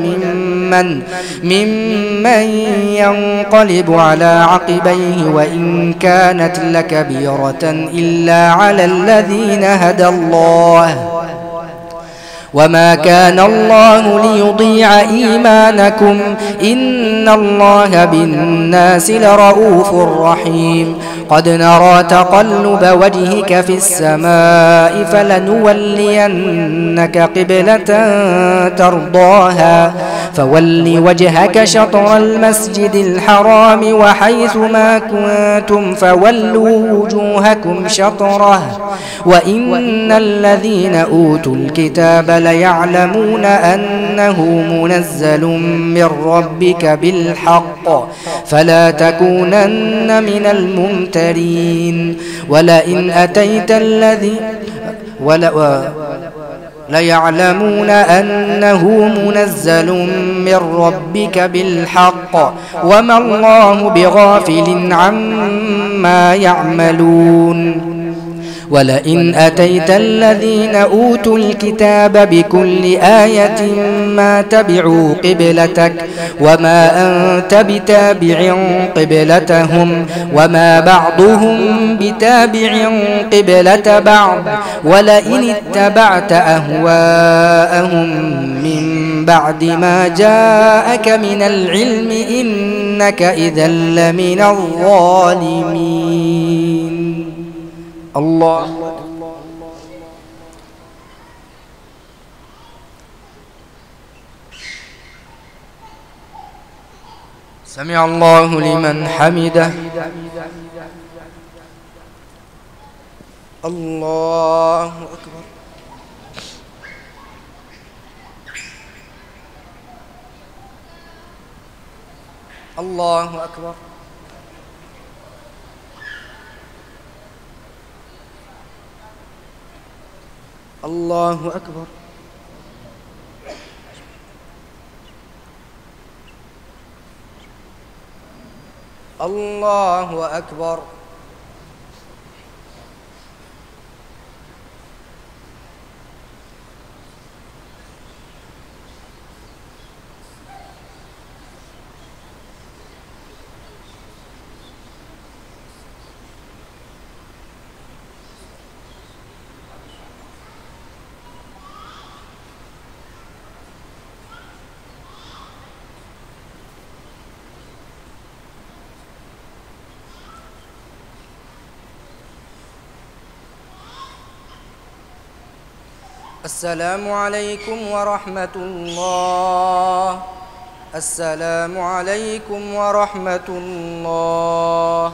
ممن ينقلب على عقبيه وإن كانت لكبيرة إلا على الذين هدى الله وما كان الله ليضيع إيمانكم إن الله بالناس لرؤوف رحيم قد نرى تقلب وجهك في السماء فلنولينك قبلة ترضاها فول وجهك شطر المسجد الحرام وحيث ما كنتم فولوا وجوهكم شطره وإن الذين أوتوا الكتاب ليعلمون أنه منزل من ربك بالحق فلا تكونن من الممترين ولئن أتيت ليعلمون أنه منزل من ربك بالحق وما الله بغافل عما يعملون ولئن أتيت الذين أوتوا الكتاب بكل آية ما تبعوا قبلتك وما أنت بتابع قبلتهم وما بعضهم بتابع قبلة بعض ولئن اتبعت أهواءهم من بعد ما جاءك من العلم إنك إذا لمن الظالمين الله سمع الله لمن حمده الله أكبر الله أكبر الله أكبر الله أكبر السلام عليكم ورحمة الله السلام عليكم ورحمة الله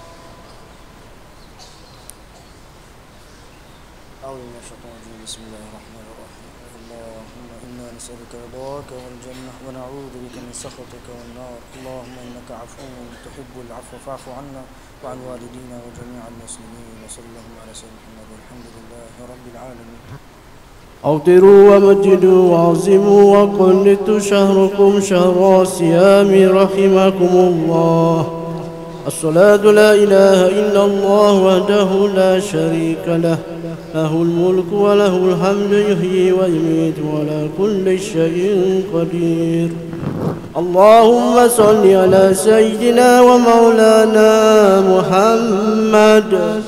أعوذ بالله من الشيطان الرجيم بسم الله الرحمن الرحيم اللهم إنا نسألك رضاك والجنة ونعوذ بك من سخطك والنار اللهم إنك عفو تحب العفو فاعف عنا وعن والدينا وجميع المسلمين وصلى الله على سيدنا محمد والحمد لله رب العالمين أوتروا ومجدوا وعظموا وقنت شهركم شهر الصيام رحمكم الله الصلاة لا إله إلا الله وحده لا شريك له له الملك وله الحمد يحيي ويميت وعلى كل شيء قدير اللهم صل على سيدنا ومولانا محمد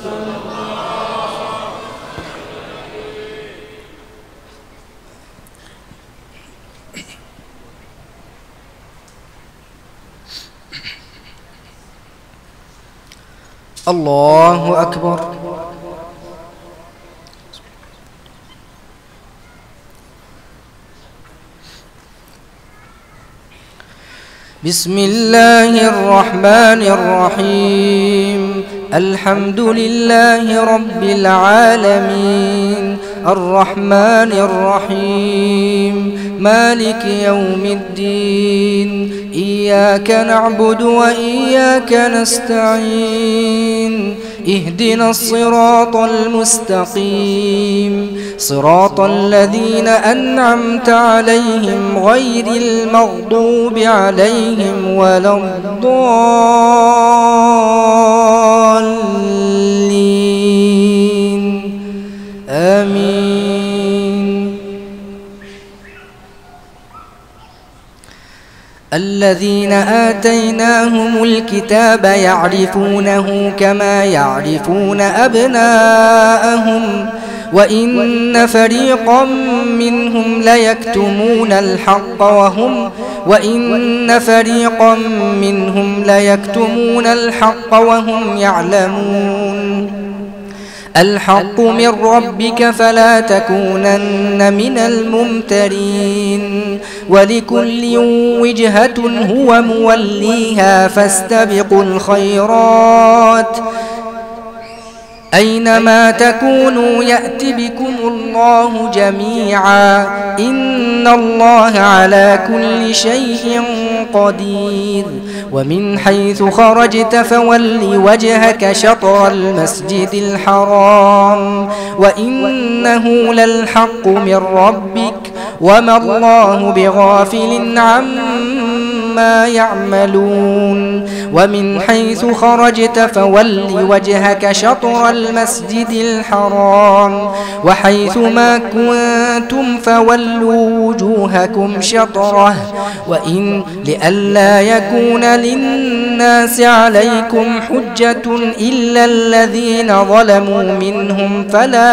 الله أكبر بسم الله الرحمن الرحيم الحمد لله رب العالمين الرحمن الرحيم مالك يوم الدين إياك نعبد وإياك نستعين اهدنا الصراط المستقيم صراط الذين أنعمت عليهم غير المغضوب عليهم ولا الضالين آمين. الذين آتيناهم الكتاب يعرفونه كما يعرفون أبناءهم وإن فريقا منهم ليكتمون الحق وهم يعلمون. الحق من ربك فلا تكونن من الممترين ولكل وجهة هو موليها فاستبقوا الخيرات أينما تكونوا يأت بكم الله جميعا إن الله على كل شيء قدير. ومن حيث خرجت فول وجهك شطر المسجد الحرام وإنه للحق من ربك وما الله بغافل عما يعملون. ومن حيث خرجت فول وجهك شطر المسجد الحرام وحيث ما كنتم فولوا وجوهكم شطره وإن لئلا يكون للناس عليكم حجة إلا الذين ظلموا منهم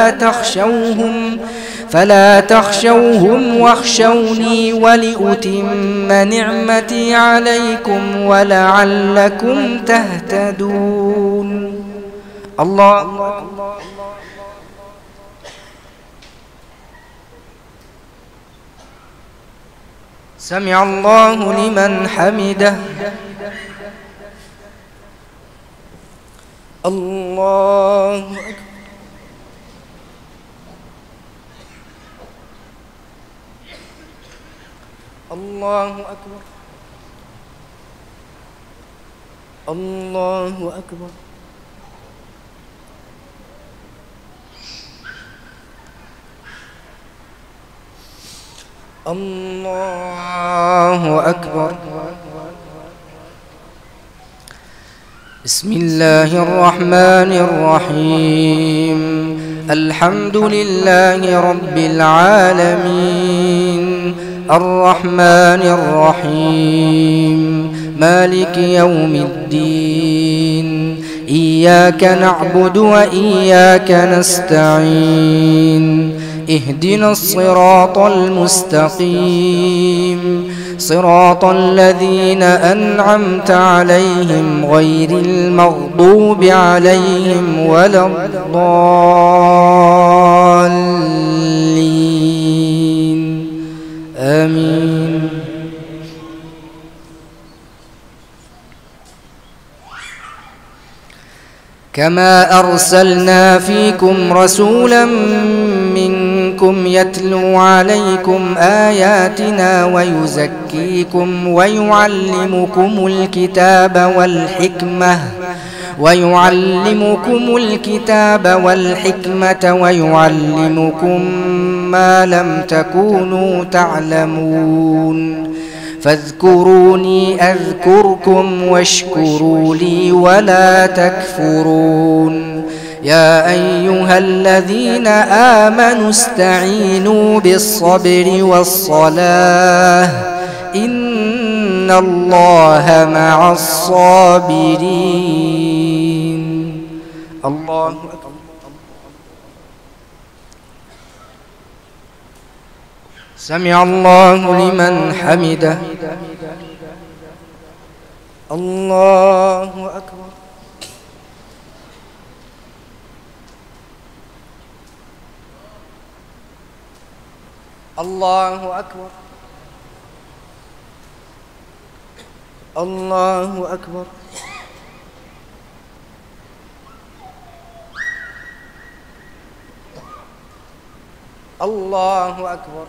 فلا تخشوهم واخشوني ولأتم نعمتي عليكم ولعلكم تهتدون. الله سمع الله لمن حمده. الله أكبر. الله أكبر. الله أكبر. الله أكبر. بسم الله الرحمن الرحيم الحمد لله رب العالمين الرحمن الرحيم مالك يوم الدين إياك نعبد وإياك نستعين اهدنا الصراط المستقيم صراط الذين أنعمت عليهم غير المغضوب عليهم ولا الضالين آمين. كما أرسلنا فيكم رسولا منكم يتلو عليكم آياتنا ويزكيكم ويعلمكم الكتاب والحكمة ويعلمكم ما لم تكونوا تعلمون فاذكروني أذكركم واشكروا لي ولا تكفرون. يا أيها الذين آمنوا استعينوا بالصبر والصلاة إن الله مع الصابرين. الله أكبر. سمع الله لمن حمده. الله أكبر. الله أكبر. الله أكبر. الله أكبر.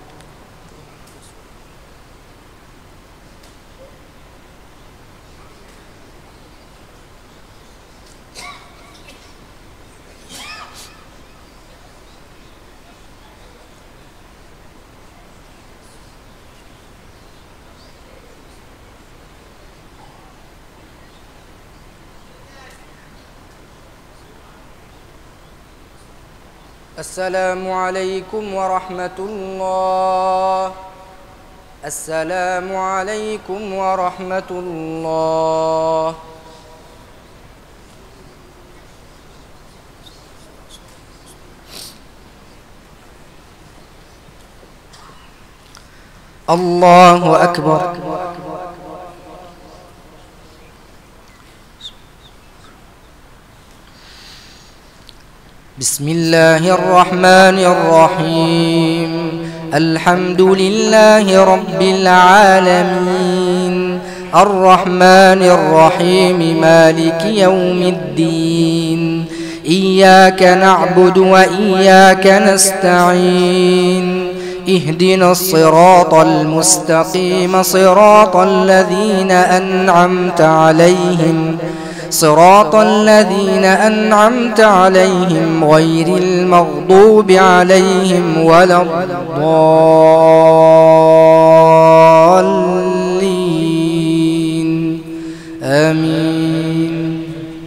السلام عليكم ورحمة الله. السلام عليكم ورحمة الله. الله أكبر. بسم الله الرحمن الرحيم. الحمد لله رب العالمين الرحمن الرحيم مالك يوم الدين. إياك نعبد وإياك نستعين. اهدنا الصراط المستقيم صراط الذين أنعمت عليهم صراط الذين أنعمت عليهم غير المغضوب عليهم ولا الضالين. آمين.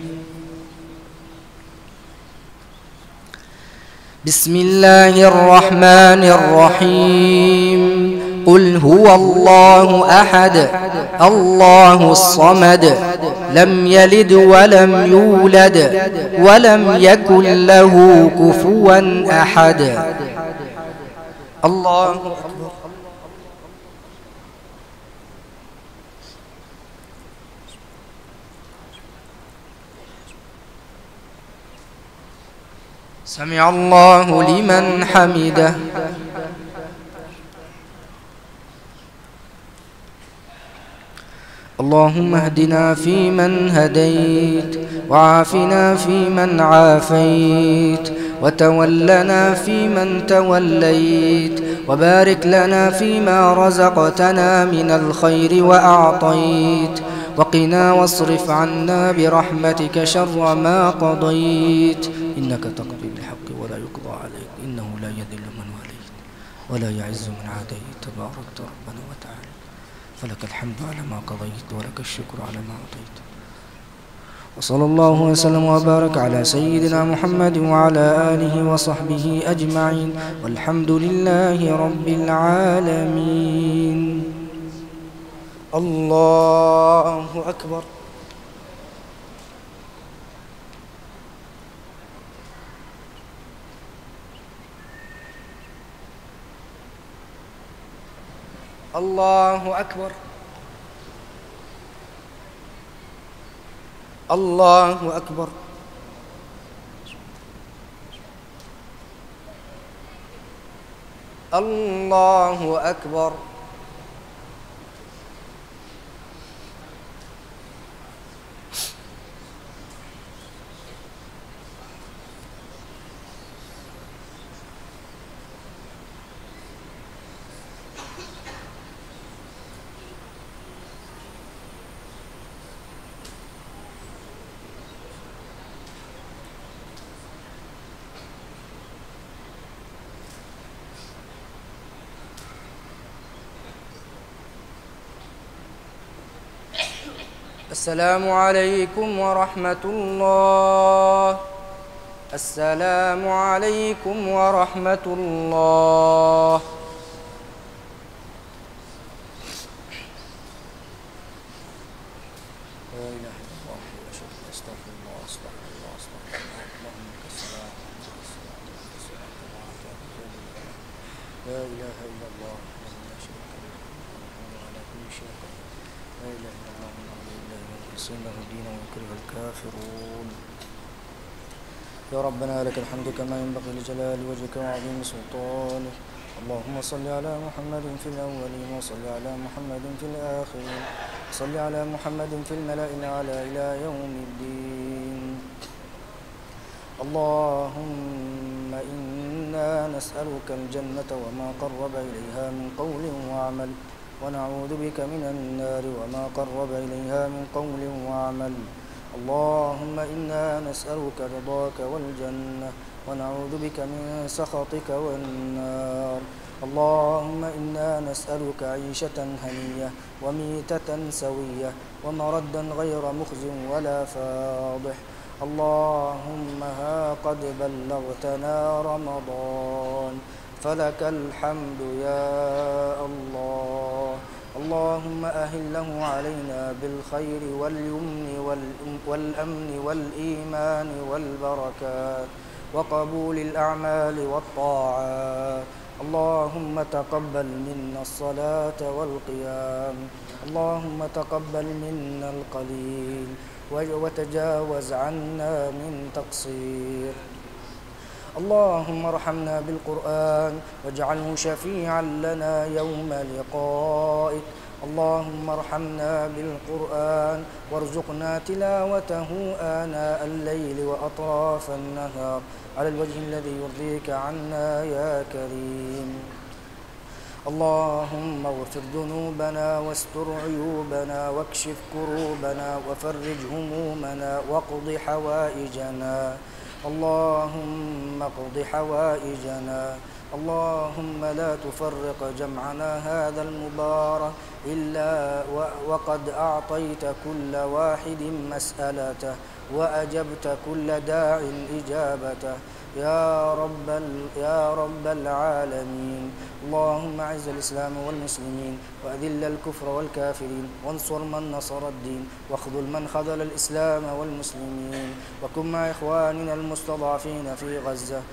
بسم الله الرحمن الرحيم. قل هو الله أحد الله الصمد لم يلد ولم يولد ولم يكن له كفوا أحد. الله أكبر. سمع الله لمن حمده. اللهم اهدنا فيمن هديت وعافنا فيمن عافيت وتولنا فيمن توليت وبارك لنا فيما رزقتنا من الخير وأعطيت وقنا واصرف عنا برحمتك شر ما قضيت إنك تقضي بالحق ولا يقضى عليك إنه لا يذل من واليت ولا يعز من عاديت تباركت ربنا وتعالى فلك الحمد على ما قضيت ولك الشكر على ما أعطيت. وصلى الله وسلم وبارك على سيدنا محمد وعلى آله وصحبه أجمعين والحمد لله رب العالمين. الله أكبر. الله أكبر. الله أكبر. الله أكبر. السلام عليكم ورحمة الله. السلام عليكم ورحمة الله. لا إله إلا الله وأشهد أن أستغفر الله أستغفر الله أستغفر الله اللهم لك السلام لا إله إلا الله لا شريك له وعلى كل شيء قدير لا إله إلا الله له الدين ويكره الكافرون. يا ربنا لك الحمد كما ينبغي لجلال وجهك وعظيم سلطانك. اللهم صل على محمد في الأولين وصل على محمد في الآخرين وصل على محمد في الملأ الأعلى إلى يوم الدين. اللهم إنا نسألك الجنة وما قرب إليها من قول وعمل ونعوذ بك من النار وما قرب إليها من قول وعمل. اللهم إنا نسألك رضاك والجنة ونعوذ بك من سخطك والنار. اللهم إنا نسألك عيشة هنية وميتة سوية ومردا غير مخز ولا فاضح. اللهم ها قد بلغتنا رمضان فلك الحمد يا الله. اللهم أهله علينا بالخير واليمن والأمن والإيمان والبركات وقبول الأعمال والطاعات. اللهم تقبل منا الصلاة والقيام. اللهم تقبل منا القليل وتجاوز عنا من تقصير. اللهم ارحمنا بالقرآن واجعله شفيعا لنا يوم لقائك. اللهم ارحمنا بالقرآن وارزقنا تلاوته آناء الليل وأطراف النهار على الوجه الذي يرضيك عنا يا كريم. اللهم اغفر ذنوبنا واستر عيوبنا واكشف كروبنا وفرج همومنا واقض حوائجنا. اللهم اقض حوائجنا. اللهم لا تفرق جمعنا هذا المبارك إلا وقد أعطيت كل واحد مسألته وأجبت كل داع إجابته يا رب العالمين. اللهم أعز الإسلام والمسلمين وأذل الكفر والكافرين وانصر من نصر الدين واخذل من خذل الإسلام والمسلمين. وكن مع إخواننا المستضعفين في غزة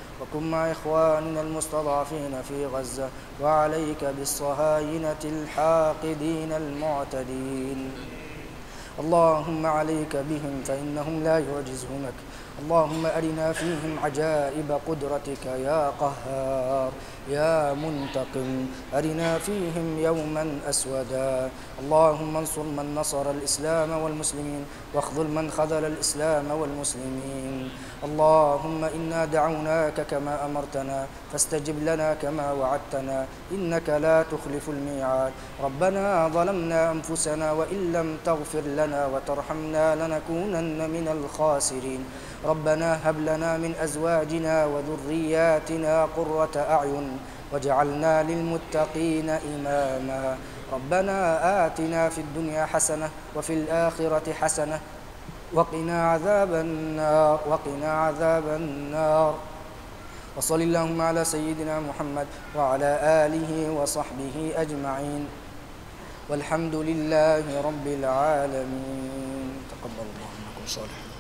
في غزة وعليك بالصهاينة الحاقدين المعتدين. اللهم عليك بهم فإنهم لا يعجزونك. اللهم أرنا فيهم عجائب قدرتك يا قهار يا منتقم. أرنا فيهم يوما أسودا. اللهم انصر من نصر الإسلام والمسلمين واخذل من خذل الإسلام والمسلمين. اللهم إنا دعوناك كما أمرتنا فاستجب لنا كما وعدتنا إنك لا تخلف الميعاد. ربنا ظلمنا أنفسنا وإن لم تغفر لنا وترحمنا لنكونن من الخاسرين. ربنا هب لنا من أزواجنا وذرياتنا قرة أعين واجعلنا للمتقين إماما. ربنا آتنا في الدنيا حسنة وفي الآخرة حسنة وقنا عذاب النار. وصل اللهم على سيدنا محمد وعلى آله وصحبه أجمعين والحمد لله رب العالمين. تقبل الله منكم صالح.